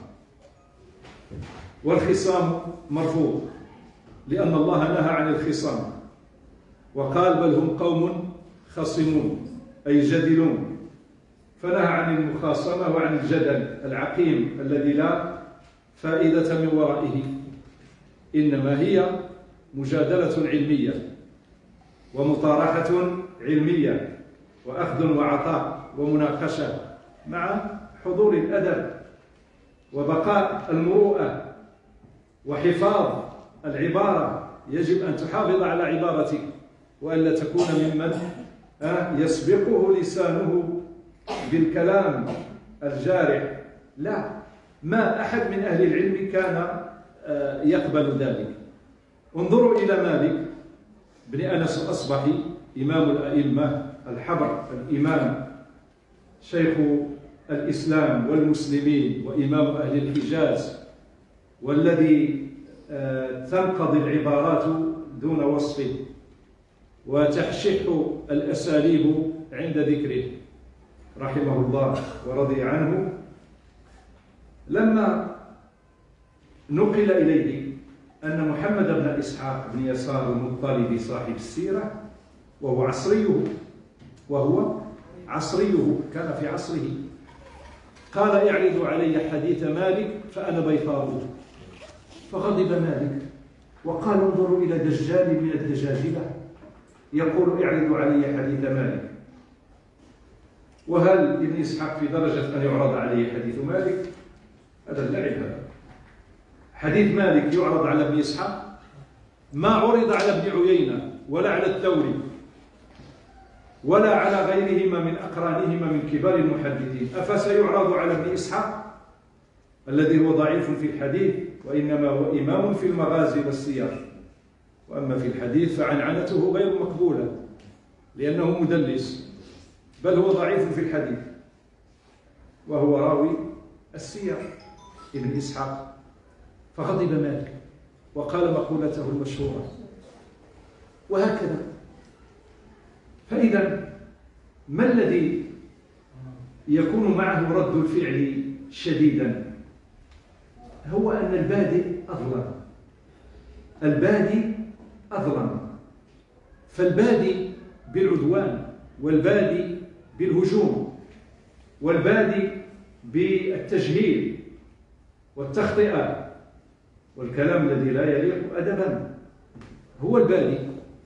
والخصام مرفوض، لأن الله نهى عن الخصام وقال بل هم قوم خصمون أي جدلون، فنهى عن المخاصمة وعن الجدل العقيم الذي لا فائدة من ورائه، إنما هي مجادلة علمية ومطارحة علمية وأخذ وعطاء ومناقشة مع حضور الأدب وبقاء المروءة وحفاظ العبارة. يجب أن تحافظ على عبارتك وألا تكون ممن يسبقه لسانه بالكلام الجارح لا، ما أحد من أهل العلم كان يقبل ذلك. انظروا إلى مالك بن أنس الأصبحي إمام الأئمة الحبر، الإمام شيخ الإسلام والمسلمين وإمام أهل الحجاز، والذي تنقضي العبارات دون وصفه وتحشح الأساليب عند ذكره رحمه الله ورضي عنه. لما نقل إليه أن محمد بن إسحاق بن يسار المطلبي صاحب السيرة، وهو عصريه وهو عصريه كان في عصره، قال اعرضوا علي حديث مالك فأنا بيطاره، فغضب مالك وقال انظروا إلى دجال من الدجاجلة يقول اعرضوا علي حديث مالك. وهل ابن إسحاق في درجة أن يعرض عليه حديث مالك؟ هذا اللعب. هذا حديث مالك يعرض على ابن إسحاق، ما عرض على ابن عيينة ولا على الثوري ولا على غيرهما من أقرانهما من كبار المحدثين. أفسيعرض على ابن إسحاق الذي هو ضعيف في الحديث وإنما هو إمام في المغازي والسير، وأما في الحديث فعنعنته غير مقبولة لأنه مدلس، بل هو ضعيف في الحديث وهو راوي السير ابن إسحاق. فغضب مالك وقال مقولته المشهورة، وهكذا. فإذا ما الذي يكون معه رد الفعل شديدا؟ هو أن البادئ أظلم، البادئ أظلم، فالبادئ بالعدوان، والبادئ بالهجوم، والبادئ بالتجهيل والتخطئة والكلام الذي لا يليق أدبا هو البادئ.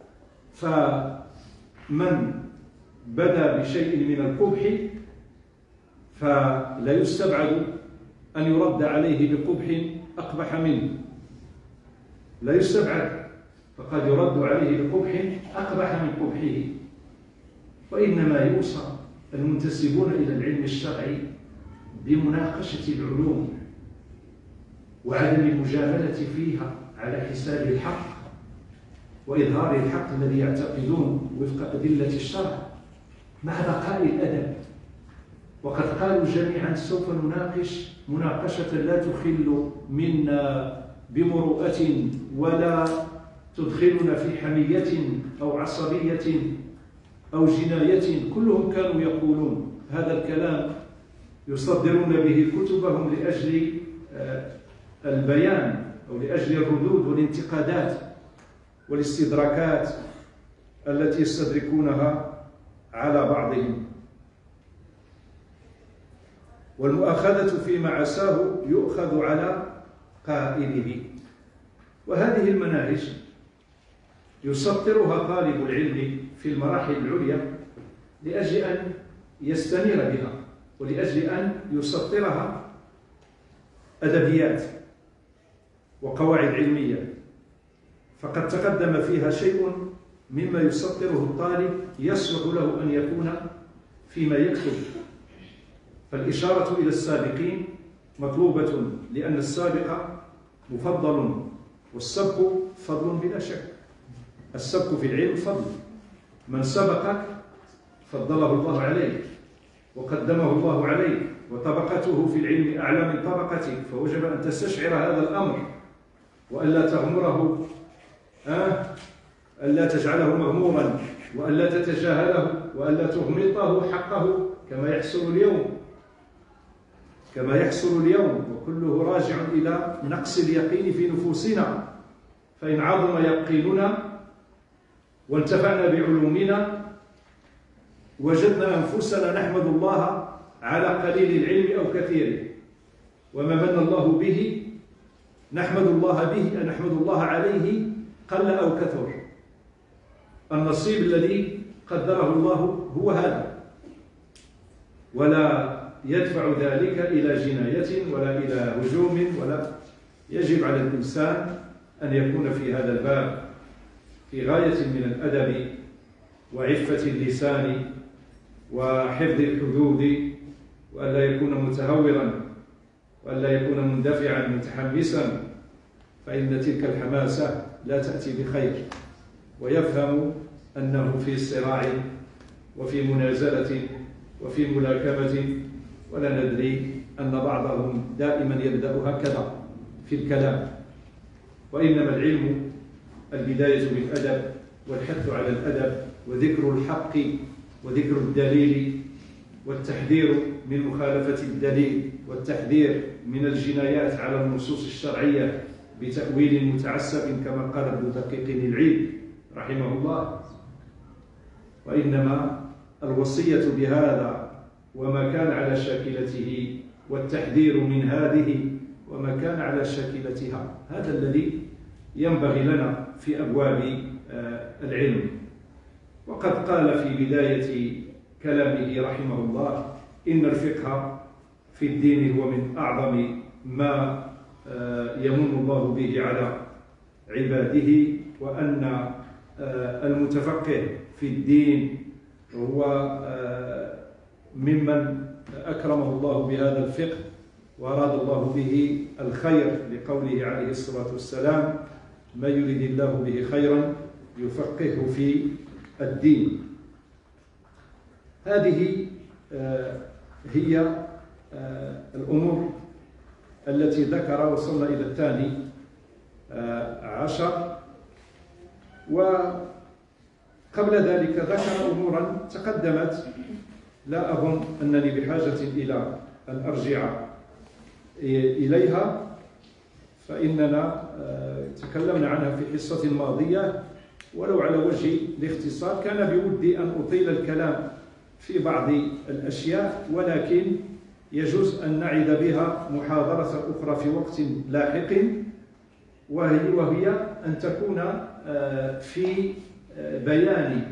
فمن بدا بشيء من القبح فلا يستبعد أن يرد عليه بقبح أقبح منه، لا يستبعد، فقد يرد عليه بقبح أقبح من قبحه. وإنما يوصى المنتسبون إلى العلم الشرعي بمناقشة العلوم وعدم المجاملة فيها على حساب الحق وإظهار الحق الذي يعتقدون وفق أدلة الشرع مع بقاء الأدب. وقد قالوا جميعا سوف نناقش مناقشة لا تخل منا بمروءة ولا تدخلنا في حمية أو عصبية أو جناية. كلهم كانوا يقولون هذا الكلام، يصدرون به كتبهم لأجل البيان أو لأجل الردود والانتقادات والاستدراكات التي يستدركونها على بعضهم. والمؤاخذة فيما عساه يؤخذ على قائله. وهذه المناهج يسطرها طالب العلم في المراحل العليا لأجل أن يستنير بها ولأجل أن يسطرها أدبيات وقواعد علمية، فقد تقدم فيها شيء مما يسطره الطالب يصلح له أن يكون فيما يكتب. فالإشارة إلى السابقين مطلوبة لأن السابق مفضل، والسبق فضل بلا شك. السبق في العلم فضل، من سبقك فضله الله عليك وقدمه الله عليك، وطبقته في العلم أعلى من طبقتك، فوجب أن تستشعر هذا الأمر وألا تغمره، أه؟ ألا تجعله مغمورا، وألا تتجاهله، وألا تغمطه حقه كما يحصل اليوم كما يحصل اليوم وكله راجع إلى نقص اليقين في نفوسنا. فإن عظم يقيننا وانتفعنا بعلومنا وجدنا أنفسنا نحمد الله على قليل العلم أو كثيره، وما من الله به نحمد الله به نحمد الله عليه قل أو كثر. النصيب الذي قدره الله هو هذا، ولا يدفع ذلك إلى جناية ولا إلى هجوم، ولا يجب على الإنسان أن يكون في هذا الباب في غاية من الأدب وعفة اللسان وحفظ الحدود، وألا يكون متهورا وأن لا يكون مندفعا متحمسا، فإن تلك الحماسة لا تأتي بخير، ويفهم أنه في صراع وفي منازلة وفي ملاكمة، ولا ندري أن بعضهم دائما يبدأ هكذا في الكلام. وإنما العلم البداية بالأدب والحث على الأدب وذكر الحق وذكر الدليل والتحذير من مخالفة الدليل والتحذير من الجنايات على النصوص الشرعية بتأويل متعسف كما قال ابن دقيق العيد رحمه الله. وإنما الوصية بهذا وما كان على شاكلته والتحذير من هذه وما كان على شاكلتها، هذا الذي ينبغي لنا في أبواب العلم. وقد قال في بداية كلامه رحمه الله: إن الفقه في الدين هو من أعظم ما يمن الله به على عباده، وأن المتفقه في الدين هو ممن أكرمه الله بهذا الفقه وأراد الله به الخير، لقوله عليه الصلاة والسلام: ما يريد الله به خيرا يفقهه في الدين. هذه هي الأمور التي ذكر. وصلنا إلى الثاني عشر، وقبل ذلك ذكر أمورا تقدمت لا أظن أنني بحاجة إلى أن أرجع إليها، فإننا تكلمنا عنها في حصة ماضية، ولو على وجه الاختصار. كان بودي أن أطيل الكلام في بعض الأشياء، ولكن يجوز أن نعد بها محاضرة أخرى في وقت لاحق، وهي, وهي أن تكون في بيان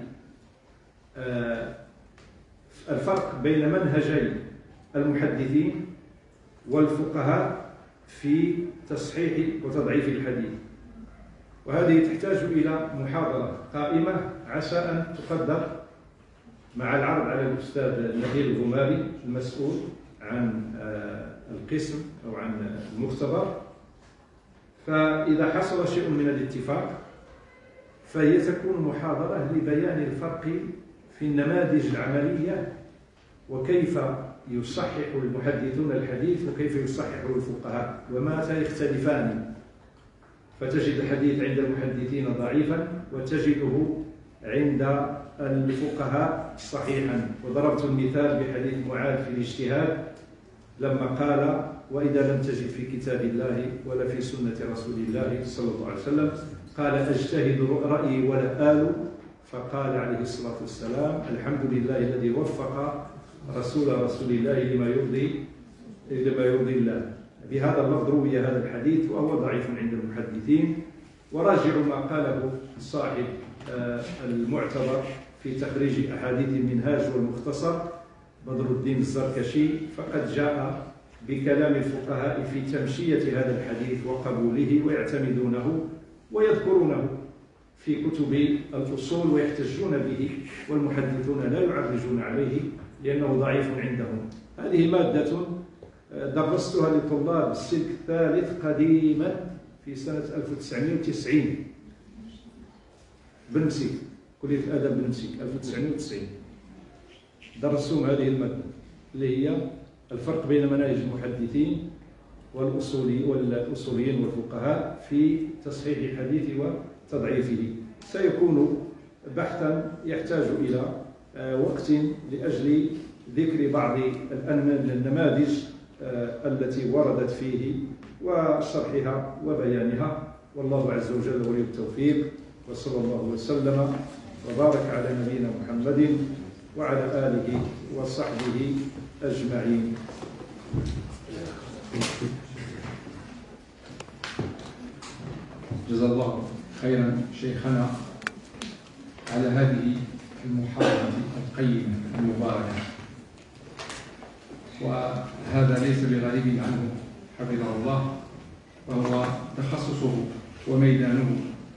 الفرق بين منهجي المحدثين والفقهاء في تصحيح وتضعيف الحديث. وهذه تحتاج إلى محاضرة قائمة عسى أن تقدر مع العرض على الأستاذ نبيل الغماري المسؤول عن القسم أو عن المختبر. فإذا حصل شيء من الاتفاق فهي تكون محاضرة لبيان الفرق في النماذج العملية، وكيف يصحح المحدثون الحديث وكيف يصحح الفقهاء ومتى يختلفان. فتجد الحديث عند المحدثين ضعيفا وتجده عند الفقهاء صحيحا. وضربت المثال بحديث معاذ في الاجتهاد لما قال: وإذا لم تجد في كتاب الله ولا في سنة رسول الله صلى الله عليه وسلم قال: أجتهد رأيي ولا آل. فقال عليه الصلاة والسلام: الحمد لله الذي وفق رسول رسول الله لما يرضي لما يرضي الله. بهذا اللفظ روي هذا الحديث وهو ضعيف عند المحدثين. وراجع ما قاله صاحب المعتبر في تخريج أحاديث المنهاج والمختصر بدر الدين الزركشي، فقد جاء بكلام الفقهاء في تمشية هذا الحديث وقبوله، ويعتمدونه ويذكرونه في كتب الأصول ويحتجون به، والمحدثون لا يعرجون عليه لأنه ضعيف عندهم. هذه مادة درستها لطلاب السلك الثالث قديما في سنة ألف وتسعمائة وتسعين بنمسك، كلية الأدب بنمسك ألف وتسعمائة وتسعين. درسوهم هذه المادة اللي هي الفرق بين مناهج المحدثين والأصولي والأصوليين والفقهاء في تصحيح الحديث وتضعيفه. سيكون بحثا يحتاج إلى وقت لأجل ذكر بعض النماذج التي وردت فيه وشرحها وبيانها. والله عز وجل ولي التوفيق، وصلى الله وسلم وبارك على نبينا محمد وعلى آله وصحبه أجمعين. جزا الله خيرا شيخنا على هذه المحاضرة القيمة المباركة، وهذا ليس بغريب عنه حفظه الله، وهو تخصصه وميدانه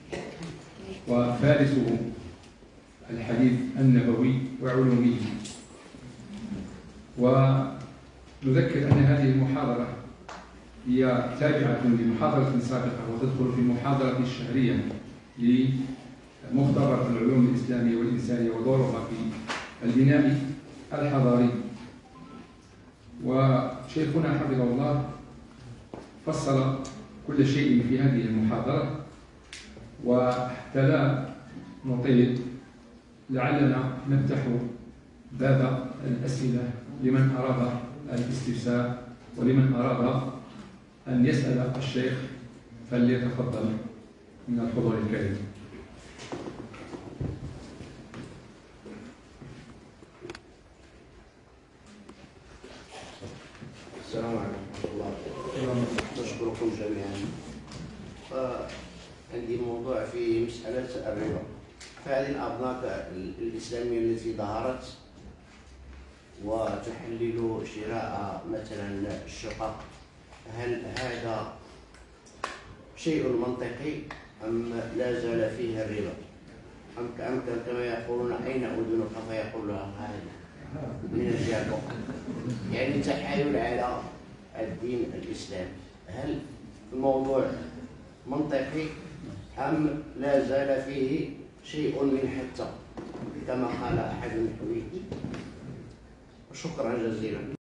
وفارسه الحديث النبوي وعلومه. ونذكر أن هذه المحاضرة هي تابعة لمحاضرة سابقة وتدخل في المحاضرة الشهرية لمختبر العلوم الإسلامية والإنسانية ودورها في البناء الحضاري. وشيخنا حفظه الله فصل كل شيء في هذه المحاضرة، وحتى لا نطيل لعلنا نفتح باب الأسئلة لمن أراد الاستفسار، ولمن أراد أن يسأل الشيخ فليتفضل من الحضور الكريم. السلام عليكم ورحمة الله. نشكركم جميعا. عندي موضوع في مسألة الربا. فهذه الأبناك الإسلامية التي ظهرت وتحلل شراء مثلا الشقق، هل هذا شيء منطقي أم لا زال فيه الربا؟ أم كما يقولون أين أذنك فيقول هذا من الجابر، يعني تحايل على الدين الإسلامي. هل الموضوع منطقي أم لا زال فيه شيء من حتى كما قال أحد الحويج؟ شكرا جزيلا.